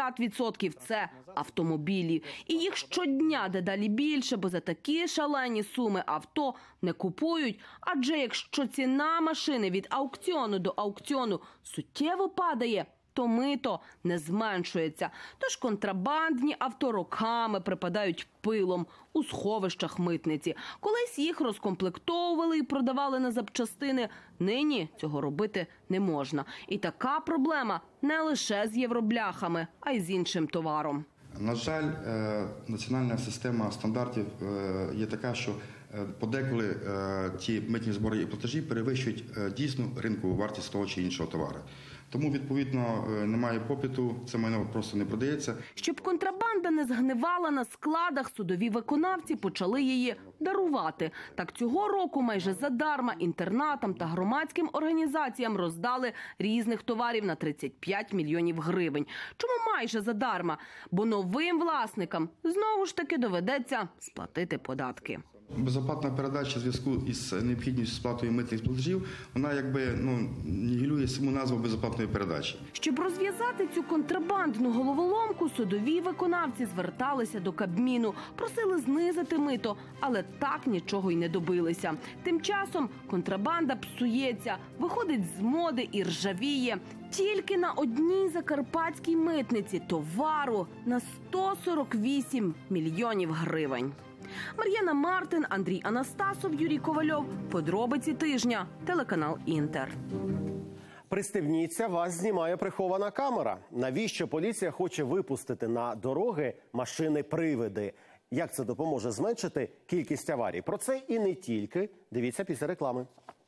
60% – це автомобілі. І їх щодня дедалі більше, бо за такі шалені суми авто не купують. Адже якщо ціна машини від аукціону до аукціону суттєво падає, то мито не зменшується. Тож контрабандні авто роками припадають пилом у сховищах митниці. Колись їх розкомплектовували і продавали на запчастини. Нині цього робити не можна. І така проблема не лише з євробляхами, а й з іншим товаром.
На жаль, національна система стандартів є така, що подеколи ті митні збори і платежі перевищують дійсну ринкову вартість того чи іншого товару. Тому, відповідно, немає попиту, це майно просто не продається.
Щоб контрабанда не згнивала на складах, судові виконавці почали її дарувати. Так цього року майже задарма інтернатам та громадським організаціям роздали різних товарів на 35 мільйонів гривень. Чому майже задарма? Бо новим власникам знову ж таки доведеться сплатити податки.
Безоплатна передача в зв'язку із необхідністю сплатою митних платежів, вона нівелює саму назву безоплатної передачі.
Щоб розв'язати цю контрабандну головоломку, судові виконавці зверталися до Кабміну, просили знизити мито, але так нічого й не добилися. Тим часом контрабанда псується, виходить з моди і ржавіє. Тільки на одній закарпатській митниці товару на 148 мільйонів гривень. Мар'яна Мартин, Андрій Анастасов, Юрій Ковальов. Подробиці тижня. Телеканал «Інтер».
Пристебніться, вас знімає прихована камера. Навіщо поліція хоче випустити на дороги машини-привиди? Як це допоможе зменшити кількість аварій? Про це і не тільки. Дивіться після реклами.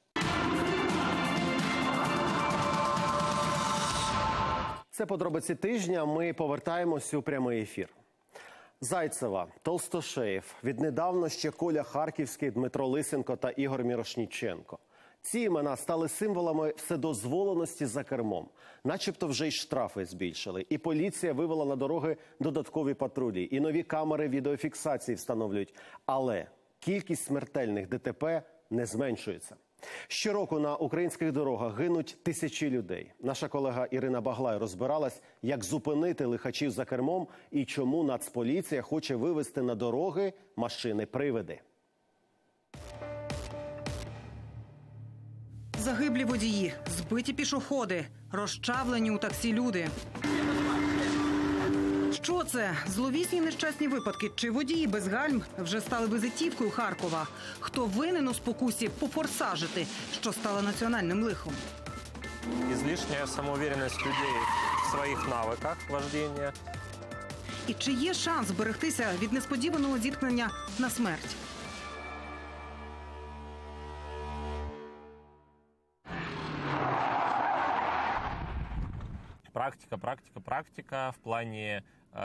Це подробиці тижня. Ми повертаємось у прямий ефір. Зайцева, Толстошеєв, віднедавна ще Коля Харківський, Дмитро Лисенко та Ігор Мірошніченко. Ці імена стали символами вседозволеності за кермом. Начебто вже й штрафи збільшили. І поліція вивела на дороги додаткові патрулі. І нові камери відеофіксації встановлюють. Але кількість смертельних ДТП не зменшується. Щороку на українських дорогах гинуть тисячі людей. Наша колега Ірина Баглай розбиралась, як зупинити лихачів за кермом і чому Нацполіція хоче вивести на дороги машини-привиди.
Загиблі водії, збиті пішоходи, розчавлені у таксі люди. Що це? Зловісні нещасні випадки чи водії без гальм вже стали визитівкою Харкова? Хто винен у спокусі пофорсажити, що стало національним лихом?
Излишняя самоуверенность людей в своїх навиках вождения.
І чи є шанс зберегтися від несподіваного зіткнення на смерть?
практика в плане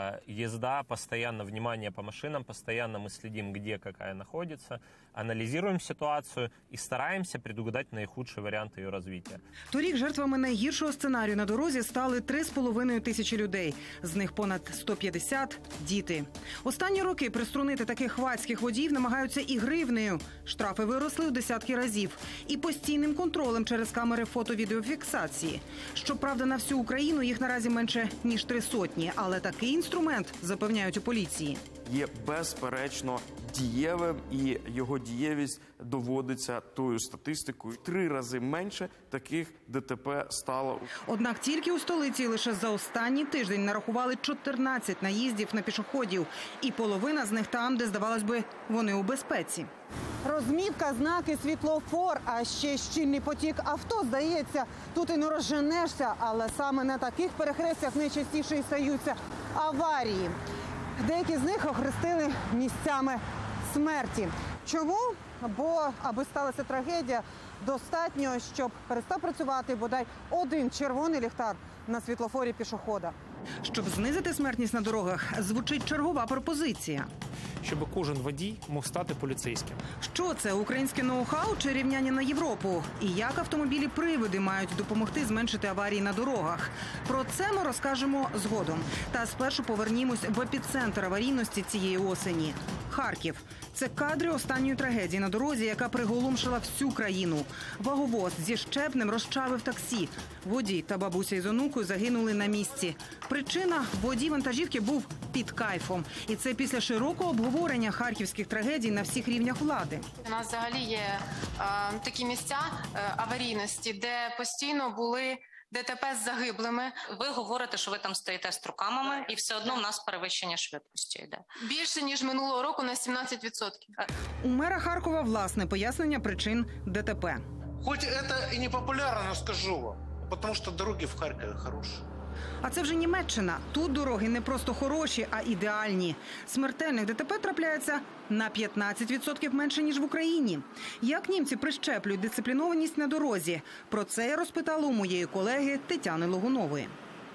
езда, постоянно внимание по машинам, постоянно мы следим, где какая находится, анализируем ситуацию и стараемся предугадать наихудший вариант ее развития.
Торік жертвами найгіршого сценарію на дорозі стали 3,5 тисячі людей. З них понад 150 – діти. Останні роки приструнити таких хвацьких водіїв намагаються і гривнею. Штрафи виросли у десятки разів. І постійним контролем через камери фото-відеофіксації. Щоправда, на всю Україну їх наразі менше, ніж 300. Але такий інструмент, запевняють у поліції,
є безперечно дієвим, і його дієвість доводиться тою статистикою. 3 рази менше таких ДТП стало.
Однак тільки у столиці лише за останній тиждень нарахували 14 наїздів на пішоходів. І половина з них там, де, здавалось би, вони у безпеці.
Розмітка, знаки, світлофор, а ще щільний потік авто. Здається, тут і не розженешся, але саме на таких перехрестях найчастіше і стаються аварії. Деякі з них охрестили місцями смерті. Чому? Бо, аби сталася трагедія, достатньо, щоб перестав працювати бодай один червоний ліхтар на світлофорі пішохода.
Щоб знизити смертність на дорогах, звучить чергова пропозиція.
Щоб кожен водій мог стати поліцейським.
Що це, українське ноу-хау чи рівняння на Європу? І як автомобілі-привиди мають допомогти зменшити аварії на дорогах? Про це ми розкажемо згодом. Та спершу повернімось в епіцентр аварійності цієї осені. Харків. Це кадри останньої трагедії на дорозі, яка приголомшила всю країну. Ваговоз зі щепнем розчавив таксі. Водій та бабуся із онукою загинули на місці. Причина – водій вантажівки був під кайфом. І це після широкого обговорення харківських трагедій на всіх рівнях влади.
У нас взагалі є такі місця аварійності, де постійно були ДТП з загиблими.
Ви говорите, що ви там стоїте з трукамами, і все одно в нас перевищення швидкості йде.
Більше, ніж минулого року на 17%.
У мера Харкова власне пояснення причин ДТП.
Хоч це і не популярно, але скажу вам, тому що дороги в Харкові хороші.
А це вже Німеччина. Тут дороги не просто хороші, а ідеальні. Смертельних ДТП трапляється на 15% менше, ніж в Україні. Як німці прищеплюють дисциплінованість на дорозі? Про це я розпитала у моєї колеги Тетяни Логунової.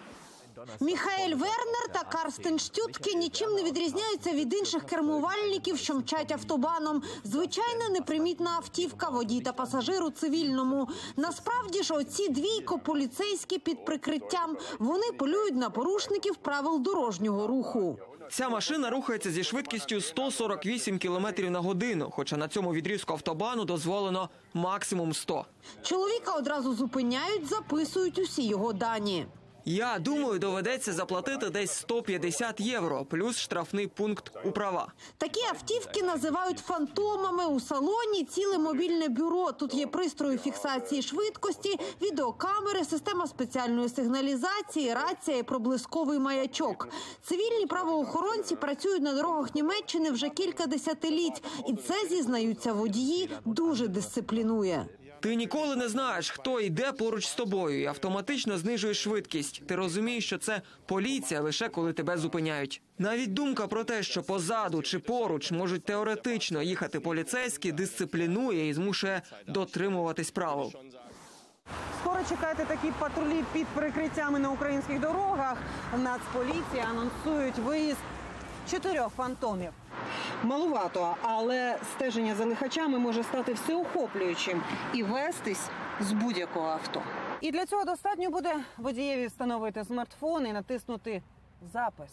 Міхаель Вернер та Карстен Штютке нічим не відрізняються від інших кермувальників, що мчать автобаном. Звичайна непримітна автівка, водій та пасажир у цивільному. Насправді ж оці двійко поліцейські під прикриттям. Вони полюють на порушників правил дорожнього руху.
Ця машина рухається зі швидкістю 148 км на годину, хоча на цьому відрізку автобану дозволено максимум 100.
Чоловіка одразу зупиняють, записують усі його дані.
Я думаю, доведеться заплатити десь 150 євро, плюс штрафний пункт у права.
Такі автівки називають фантомами. У салоні ціле мобільне бюро. Тут є пристрої фіксації швидкості, відеокамери, система спеціальної сигналізації, рація і проблисковий маячок. Цивільні правоохоронці працюють на дорогах Німеччини вже кілька десятиліть. І це, зізнаються водії, дуже дисциплінує.
Ти ніколи не знаєш, хто йде поруч з тобою і автоматично знижуєш швидкість. Ти розумієш, що це поліція лише коли тебе зупиняють. Навіть думка про те, що позаду чи поруч можуть теоретично їхати поліцейські, дисциплінує і змушує дотримуватись правил.
Скоро чекайте такі патрулі під прикриттями на українських дорогах. Нацполіція анонсують виїзд 4 фантомів. Малувато, але стеження за лихачами може стати всеохоплюючим і вестись з будь-якого авто. І для цього достатньо буде водієві встановити смартфон і натиснути «Запис».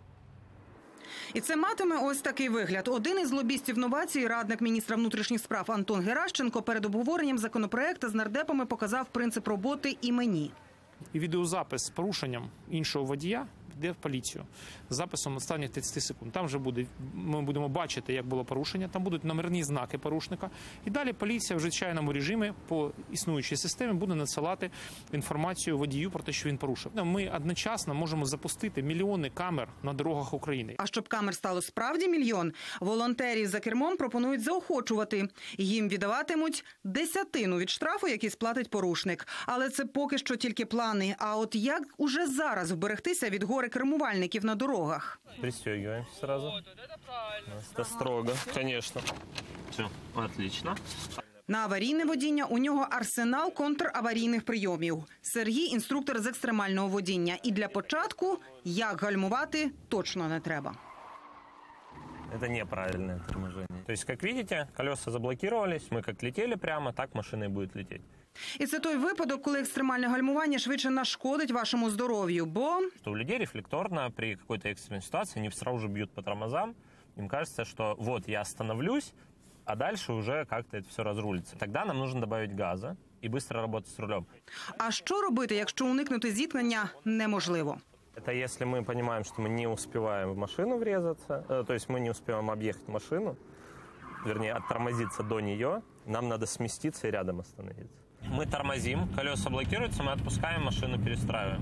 І це матиме ось такий вигляд. Один із лобістів новації, радник міністра внутрішніх справ Антон Геращенко, перед обговоренням законопроекту з нардепами показав принцип роботи і мені.
І відеозапис з порушенням іншого водія йде в поліцію з записом останніх 30 секунд. Там вже буде, ми будемо бачити, як було порушення, там будуть номерні знаки порушника. І далі поліція в звичайному режимі по існуючій системі буде надсилати інформацію водію про те, що він порушив. Ми одночасно можемо запустити мільйони камер на дорогах України.
А щоб камер стало справді мільйон, волонтерів за кермом пропонують заохочувати. Їм віддаватимуть 10% від штрафу, який сплатить порушник. Але це поки що тільки плани. А от як уже зараз вберегтися від гори кермувальників на дорогах?
Пристегиваемся сразу. Это строго, конечно. Все, отлично.
На аварійне водіння у нього арсенал контраварійних прийомів. Сергій – інструктор з екстремального водіння. І для початку, як гальмувати, точно не треба.
Это неправильное торможение. То есть, как видите, колеса заблокировались, мы как летели прямо, так машина и будет лететь.
І це той випадок, коли екстремальне гальмування швидше нашкодить вашому здоров'ю, бо...
Что у людей рефлекторно при какой-то экстренной ситуации они сразу же бьют по тормозам. Им кажется, что вот я остановлюсь, а дальше уже как-то это все разрулится. Тогда нам нужно добавить газа и быстро работать с рулем.
А що робити, якщо уникнути зіткнення неможливо?
Это если мы понимаем, что мы не успеваем в машину врезаться, то есть мы не успеваем объехать машину, вернее, оттормозиться до нее, нам надо сместиться и рядом остановиться. Мы тормозим, колеса блокируются, мы отпускаем, машину перестраиваем.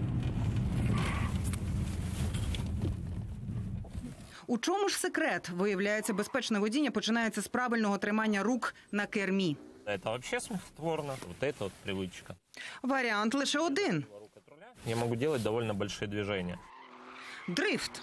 У чому ж секрет? Виявляється, безпечне водіння починається з правильного тримання рук на кермі.
Это вообще смехотворно, вот это вот привычка.
Варіант лише один.
Я могу делать довольно большие движения.
Дрифт.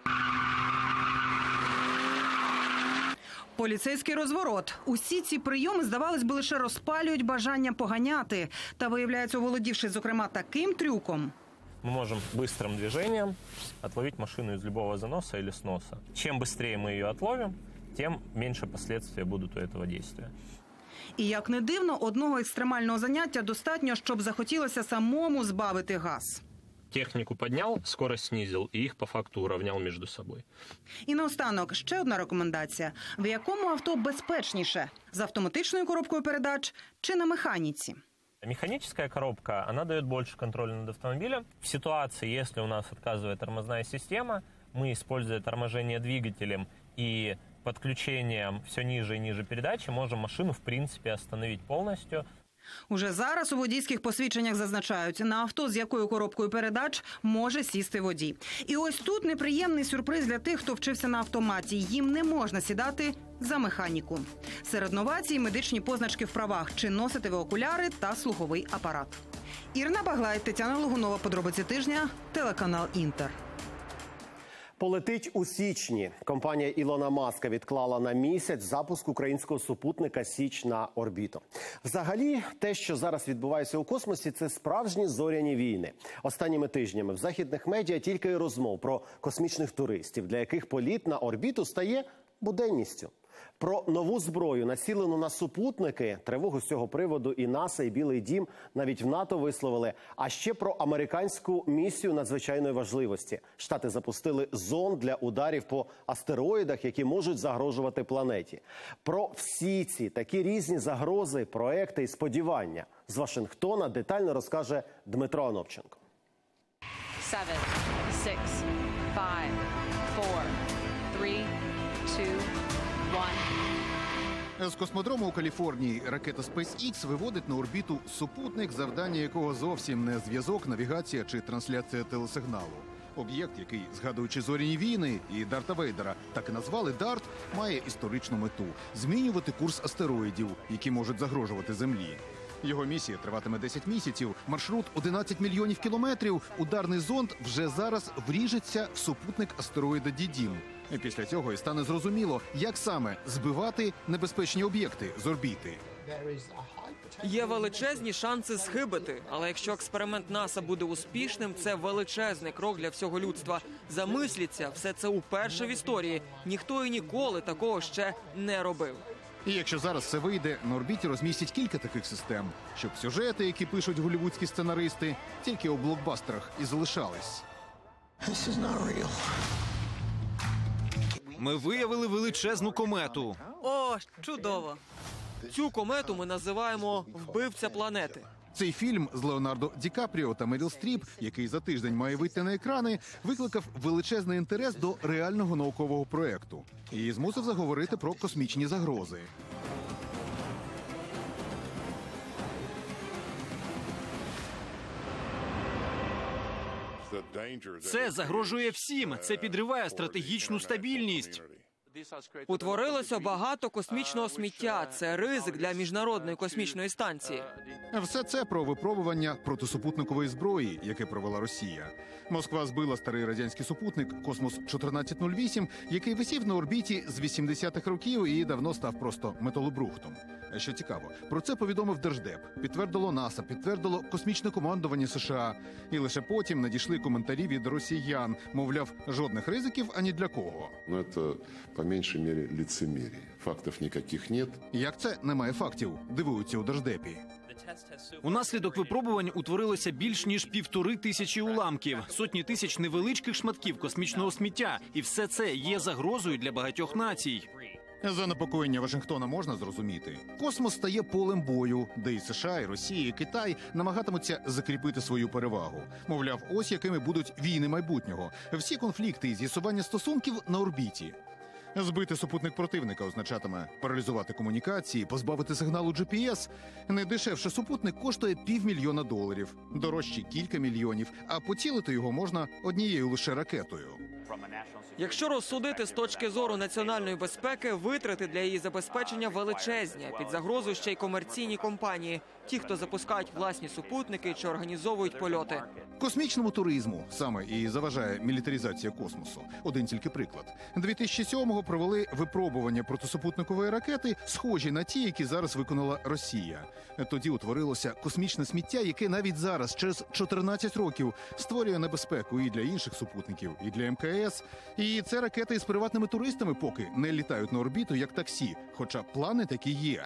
Поліцейський розворот. Усі ці прийоми, здавалось би, лише розпалюють бажання поганяти. Та, виявляється, оволодівши, зокрема, таким трюком,
Мы можем быстрым движением отловить машину из любого заноса или сноса. Чем быстрее мы ее отловим, тем меньше последствия будут у этого действия.
І, як не дивно, одного екстремального заняття достатньо, щоб захотілося самому збавити газ.
Технику поднял, скорость снизил, и их по факту уравнял между собой.
І наостанок ще одна рекомендація. В якому авто безпечніше? З автоматичною коробкою передач чи на механіці?
Механическая коробка, она дает больше контроля над автомобилем. В ситуации, если у нас отказывает тормозная система, мы, используя торможение двигателем и подключением все ниже и ниже передачи, можем машину, в принципе, остановить полностью.
Уже зараз у водійських посвідченнях зазначають, на авто з якою коробкою передач може сісти водій. І ось тут неприємний сюрприз для тих, хто вчився на автоматі. Їм не можна сідати за механіку. Серед новацій – медичні позначки в правах, чи носите ви окуляри та слуховий апарат. Ірина Баглай, Тетяна Логунова, подробиці тижня, телеканал «Інтер».
Полетить у січні. Компанія Ілона Маска відклала на місяць запуск українського супутника «Січ» на орбіту. Взагалі, те, що зараз відбувається у космосі, це справжні зоряні війни. Останніми тижнями в західних медіа тільки й розмов про космічних туристів, для яких політ на орбіту стає буденністю. Про нову зброю, націлену на супутники, тривогу з цього приводу і НАСА, і Білий дім навіть в НАТО висловили. А ще про американську місію надзвичайної важливості. Штати запустили зонд для ударів по астероїдах, які можуть загрожувати планеті. Про всі ці такі різні загрози, проекти і сподівання з Вашингтона детально розкаже Дмитро Анопченко.
7, 6, 5, 4, 3, 2, 1.
З космодрому у Каліфорнії ракета SpaceX виводить на орбіту супутник, завдання якого зовсім не зв'язок, навігація чи трансляція телесигналу. Об'єкт, який, згадуючи зоряні війни і Дарта Вейдера, так і назвали Дарт, має історичну мету – змінювати курс астероїдів, які можуть загрожувати Землі. Його місія триватиме 10 місяців, маршрут 11 мільйонів кілометрів. Ударний зонд вже зараз вріжеться в супутник астероїда Дідім. Після цього і стане зрозуміло, як саме збивати небезпечні об'єкти з орбіти.
Є величезні шанси схибити, але якщо експеримент НАСА буде успішним, це величезний крок для всього людства. Замисліться, все це уперше в історії. Ніхто і ніколи такого ще не робив.
І якщо зараз це вийде, на орбіті розмістять кілька таких систем, щоб сюжети, які пишуть голлівудські сценаристи, тільки у блокбастерах і залишались.
Ми виявили величезну комету.
О, чудово! Цю комету ми називаємо «Вбивця планети».
Цей фільм з Леонардо Ді Капріо та Меріл Стріп, який за тиждень має вийти на екрани, викликав величезний інтерес до реального наукового проекту і змусив заговорити про космічні загрози.
Це загрожує всім. Це підриває стратегічну стабільність.
Утворилося багато космічного сміття. Це ризик для міжнародної космічної станції.
Все це про випробування протисупутникової зброї, яке провела Росія. Москва збила старий радянський супутник «Космос-1408», який висів на орбіті з 80-х років і давно став просто металобрухтом. Що цікаво, про це повідомив Держдеп, підтвердило НАСА, підтвердило космічне командування США. І лише потім надійшли коментарі від росіян. Мовляв, жодних ризиків ані для кого.
Ну, це, по меншій мірі, лицемір'я. Фактів ніяких нет.
Як це немає фактів? Дивуються у Держдепі.
Унаслідок випробувань утворилося більш ніж 1500 уламків, сотні тисяч невеличких шматків космічного сміття. І все це є загрозою для багатьох націй.
Занепокоєння Вашингтона можна зрозуміти. Космос стає полем бою, де і США, і Росія, і Китай намагатимуться закріпити свою перевагу. Мовляв, ось якими будуть війни майбутнього. Всі конфлікти і з'ясування стосунків на орбіті. Збити супутник противника означатиме паралізувати комунікації, позбавити сигналу GPS. Найдешевший супутник коштує $500 000, дорожчі кілька мільйонів, а поцілити його можна однією лише ракетою.
Якщо розсудити з точки зору національної безпеки, витрати для її забезпечення величезні. Під загрозою ще й комерційні компанії. Ті, хто запускають власні супутники чи організовують польоти.
Космічному туризму саме і заважає мілітаризація космосу. Один тільки приклад. 2007-го провели випробування протисупутникової ракети, схожі на ті, які зараз виконала Росія. Тоді утворилося космічне сміття, яке навіть зараз, через 14 років, створює небезпеку і для інших супутників, і для МКС. І це ракети із приватними туристами поки не літають на орбіту як таксі, хоча плани такі є.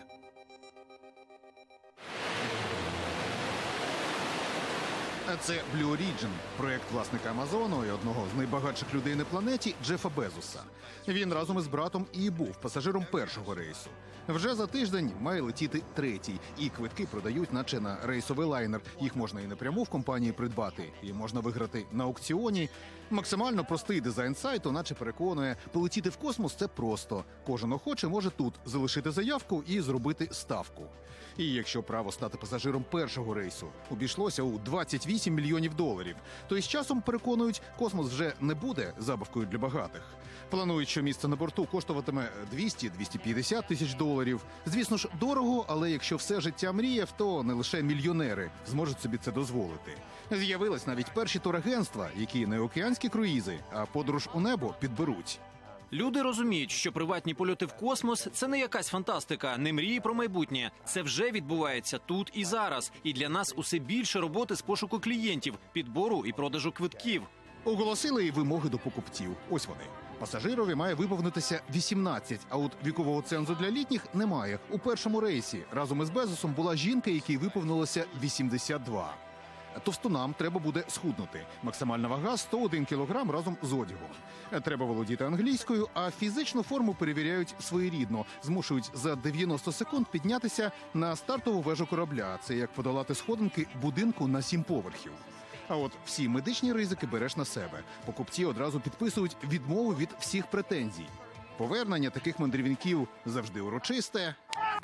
Це Blue Origin, проєкт власника Амазону і одного з найбагатших людей на планеті Джефа Безоса. Він разом із братом і був пасажиром першого рейсу. Вже за тиждень має летіти третій, і квитки продають наче на рейсовий лайнер. Їх можна і напряму в компанії придбати, і можна виграти на аукціоні. Максимально простий дизайн сайту, наче переконує, полетіти в космос – це просто. Кожен охоче може тут залишити заявку і зробити ставку. І якщо право стати пасажиром першого рейсу обійшлося у $28 мільйонів, то із часом, переконують, космос вже не буде забавкою для багатих. Планують, що місце на борту коштуватиме $200-250 тисяч. Звісно ж, дорого, але якщо все життя мріяв, то не лише мільйонери зможуть собі це дозволити. З'явились навіть перші турагентства, які не океанські круїзи, а подорож у небо підберуть.
Люди розуміють, що приватні польоти в космос – це не якась фантастика, не мрії про майбутнє. Це вже відбувається тут і зараз. І для нас усе більше роботи з пошуку клієнтів, підбору і продажу квитків.
Оголосили і вимоги до покупців. Ось вони. Пасажирові має виповнитися 18, а от вікового цензу для літніх немає. У першому рейсі разом із Безосом була жінка, якій виповнилося 82. Товстунам треба буде схуднути. Максимальна вага – 101 кілограм разом з одягом. Треба володіти англійською, а фізичну форму перевіряють своєрідно. Змушують за 90 секунд піднятися на стартову вежу корабля. Це як подолати сходинки будинку на 7 поверхів. А от всі медичні ризики береш на себе. Покупці одразу підписують відмову від всіх претензій. Повернення таких мандрівників завжди урочисте.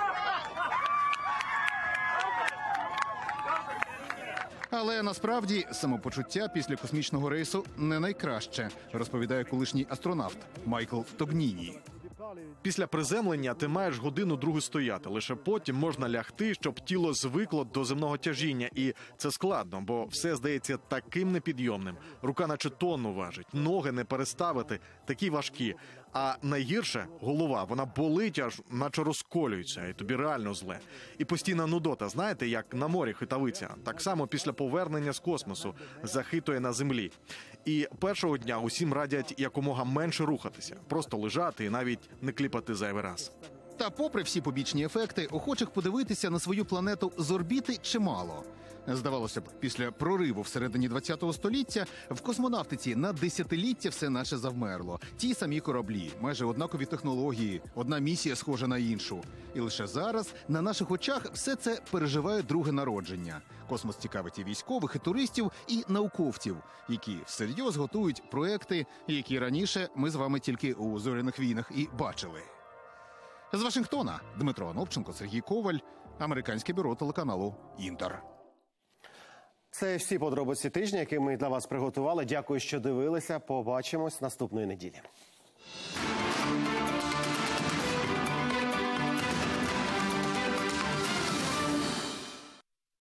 Але насправді самопочуття після космічного рейсу не найкраще, розповідає колишній астронавт Майкл Тогніні.
Після приземлення ти маєш годину-другу стояти. Лише потім можна лягти, щоб тіло звикло до земного тяжіння. І це складно, бо все здається таким непідйомним. Рука наче тонну важить, ноги не переставити, такі важкі. А найгірше – голова. Вона болить, аж наче розколюється, і тобі реально зле. І постійна нудота, знаєте, як на морі хитавиця. Так само після повернення з космосу захитує на землі. І першого дня усім радять якомога менше рухатися. Просто лежати і навіть не кліпати зайвий раз.
Та попри всі побічні ефекти, охочих подивитися на свою планету з орбіти чимало. Здавалося б, після прориву всередині ХХ століття в космонавтиці на десятиліття все наче завмерло. Ті самі кораблі, майже однакові технології, одна місія схожа на іншу. І лише зараз на наших очах все це переживає друге народження. Космос цікавить і військових, і туристів, і науковців, які всерйоз готують проекти, які раніше ми з вами тільки у «Зоряних війнах» і бачили. З Вашингтона Дмитро Анопченко, Сергій Коваль, американське бюро телеканалу «Інтер».
Це всі подробиці тижня, які ми для вас приготували. Дякую, що дивилися. Побачимось наступної неділі.